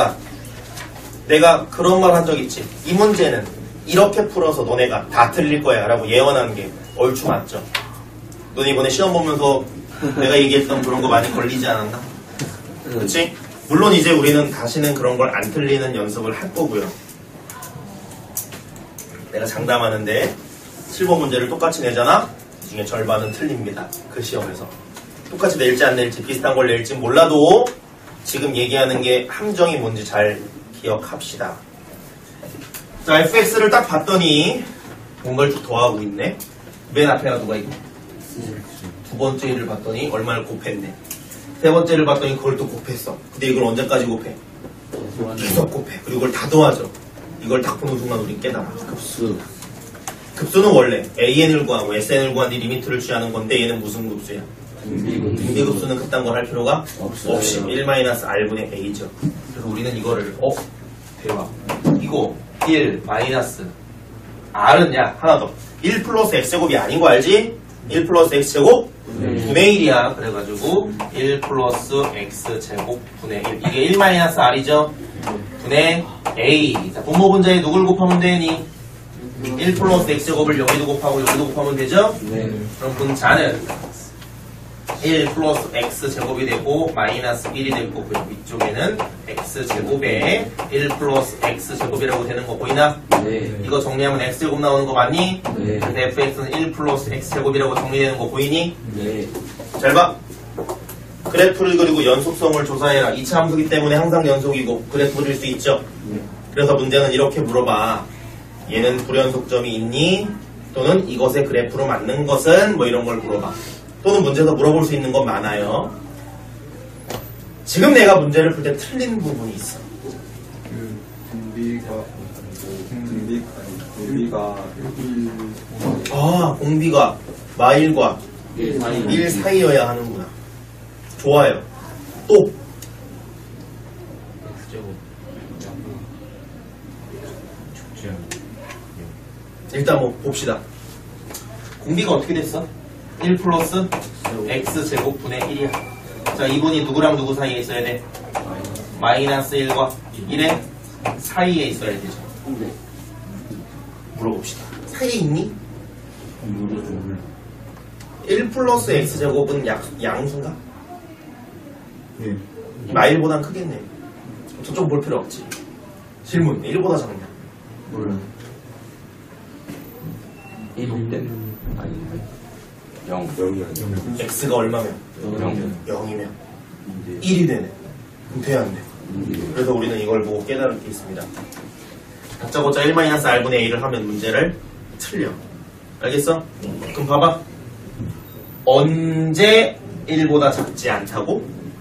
내가 그런 말 한 적 있지. 이 문제는 이렇게 풀어서 너네가 다 틀릴 거야 라고 예언한 게 얼추 맞죠. 넌 이번에 시험 보면서 내가 얘기했던 그런 거 많이 걸리지 않았나? 그치? 물론 이제 우리는 다시는 그런 걸 안 틀리는 연습을 할 거고요. 내가 장담하는데 7번 문제를 똑같이 내잖아? 그 중에 절반은 틀립니다. 그 시험에서. 똑같이 낼지 안 낼지 비슷한 걸 낼지 몰라도 지금 얘기하는 게 함정이 뭔지 잘 기억합시다. 자, fx를 딱 봤더니 뭔가를 쭉 더하고 있네. 맨 앞에가 누가 있고 두 번째 일을 봤더니 얼마를 곱했네. 세 번째를 봤더니 그걸 또 곱했어. 근데 이걸 언제까지 곱해? 계속 곱해. 그리고 이걸 다 더하죠. 이걸 딱 보는 순간 우린 깨달아. 급수는 원래 AN을 구하고 SN을 구한 뒤 리미트를 취하는 건데 얘는 무슨 급수야? 등비급수는 그딴 걸 할 필요가 없이 1-R분의 A죠. 그래서 우리는 이거를 대박. 이거 1 마이너스 R은 야 하나 더 1 플러스 X제곱이 아닌 거 알지? 1 플러스 X제곱 분의 1이야. 그래가지고 1 플러스 X제곱 분의 1 이게 1 마이너스 R이죠? 분의 A. 자, 분모 분자에 누굴 곱하면 되니? 1 플러스 X제곱을 여기도 곱하고 여기도 곱하면 되죠? 네. 그럼 분자는 1 플러스 X제곱이 되고 마이너스 1이 될 거고요. 위쪽에는 X제곱에 1 플러스 X제곱이라고 되는 거 보이나? 네. 이거 정리하면 X제곱 나오는 거 맞니? 네. 그래서 fx는 1 플러스 X제곱이라고 정리되는 거 보이니? 네. 잘 봐. 그래프를 그리고 연속성을 조사해라. 2차 함수기 때문에 항상 연속이고 그래프 그릴 수 있죠? 네. 그래서 문제는 이렇게 물어봐. 얘는 불연속점이 있니? 또는 이것의 그래프로 맞는 것은? 뭐 이런 걸 물어봐. 또는 문제에서 물어볼 수 있는 건 많아요. 지금 내가 문제를 풀 때 틀린 부분이 있어. 공비가 마일과 1 사이여야 하는구나. 좋아요. 또 일단 뭐 봅시다. 공비가 어떻게 됐어? 1 플러스 X제곱 분의 1이야. 자, 이분이 누구랑 누구 사이에 있어야 돼? 마이너스 1과 1의 사이에 있어야 되죠. 물어봅시다. 사이에 있니? 1 플러스 x제곱은 양수인가? 네. 마일보단 크겠네. 저쪽 볼 필요 없지. 질문. 1보다 작냐? 몰라요. 1일 때는 아닌데 0 x가 얼마면? 0 0이면 1이 되네. 그럼 돼야 안 돼? 그래서 우리는 이걸 보고 깨달을 게 있습니다. 다짜고짜 1-r분의 a를 하면 문제를 틀려. 알겠어? 그럼 봐봐. 언제 1보다 작지 않다고?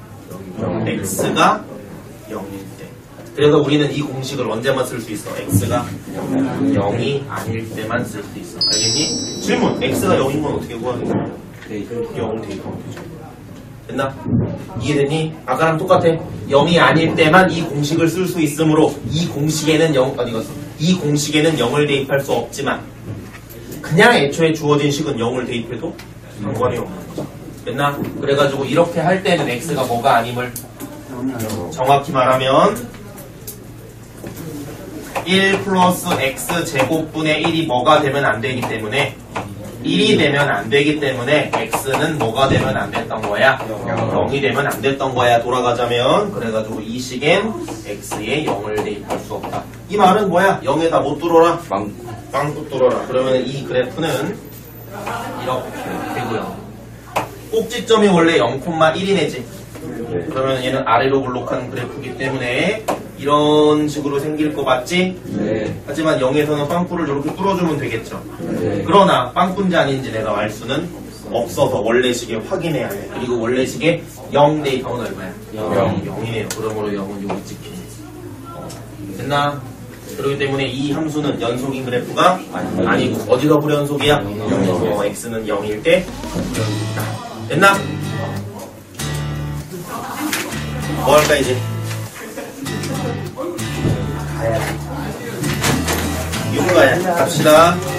x가 0일 때. 그래서 우리는 이 공식을 언제만 쓸 수 있어? x가 0이 아닐 때만 쓸 수 있어. 알겠니? 질문. x가 0인 건 어떻게 구하겠냐? 0 대입하면 되죠. 됐나? 이해됐니? 아까랑 똑같아. 0이 아닐 때만 이 공식을 쓸 수 있으므로 이 공식에는 0, 어디 갔어? 이 공식에는 0을 대입할 수 없지만 그냥 애초에 주어진 식은 0을 대입해도 상관이 없는 거죠. 됐나? 그래가지고 이렇게 할 때는 x가 뭐가 아님을 정확히 말하면 1 플러스 x 제곱분의 1이 뭐가 되면 안 되기 때문에 1이 되면 안 되기 때문에 x는 뭐가 되면 안 됐던 거야? 0이 되면 안 됐던 거야. 돌아가자면 그래가지고 이 식엔 x에 0을 대입할 수 없다. 이 말은 뭐야? 0에다 못 뚫어라? 빵꾸 뚫어라. 그러면 이 그래프는 이렇게 되고요. 꼭지점이 원래 0,1이네지. 그러면 얘는 아래로 볼록한 그래프이기 때문에 이런 식으로 생길 거 맞지? 네. 하지만 0에서는 빵꾸를 이렇게 뚫어주면 되겠죠. 네. 그러나 빵꾸인지 아닌지 내가 알 수는 없어서 원래식에 확인해야 해. 그리고 원래식에 0 대입하면 얼마야? 0이네요. 그러므로 0은 여기 찍히네. 됐나? 그렇기 때문에 이 함수는 연속인 그래프가 아니고 어디가 불연속이야? 0에서 x는 0일 때 불연속이다. 됐나? 뭐 할까 이제? 가야 돼. 6 가야 갑시다.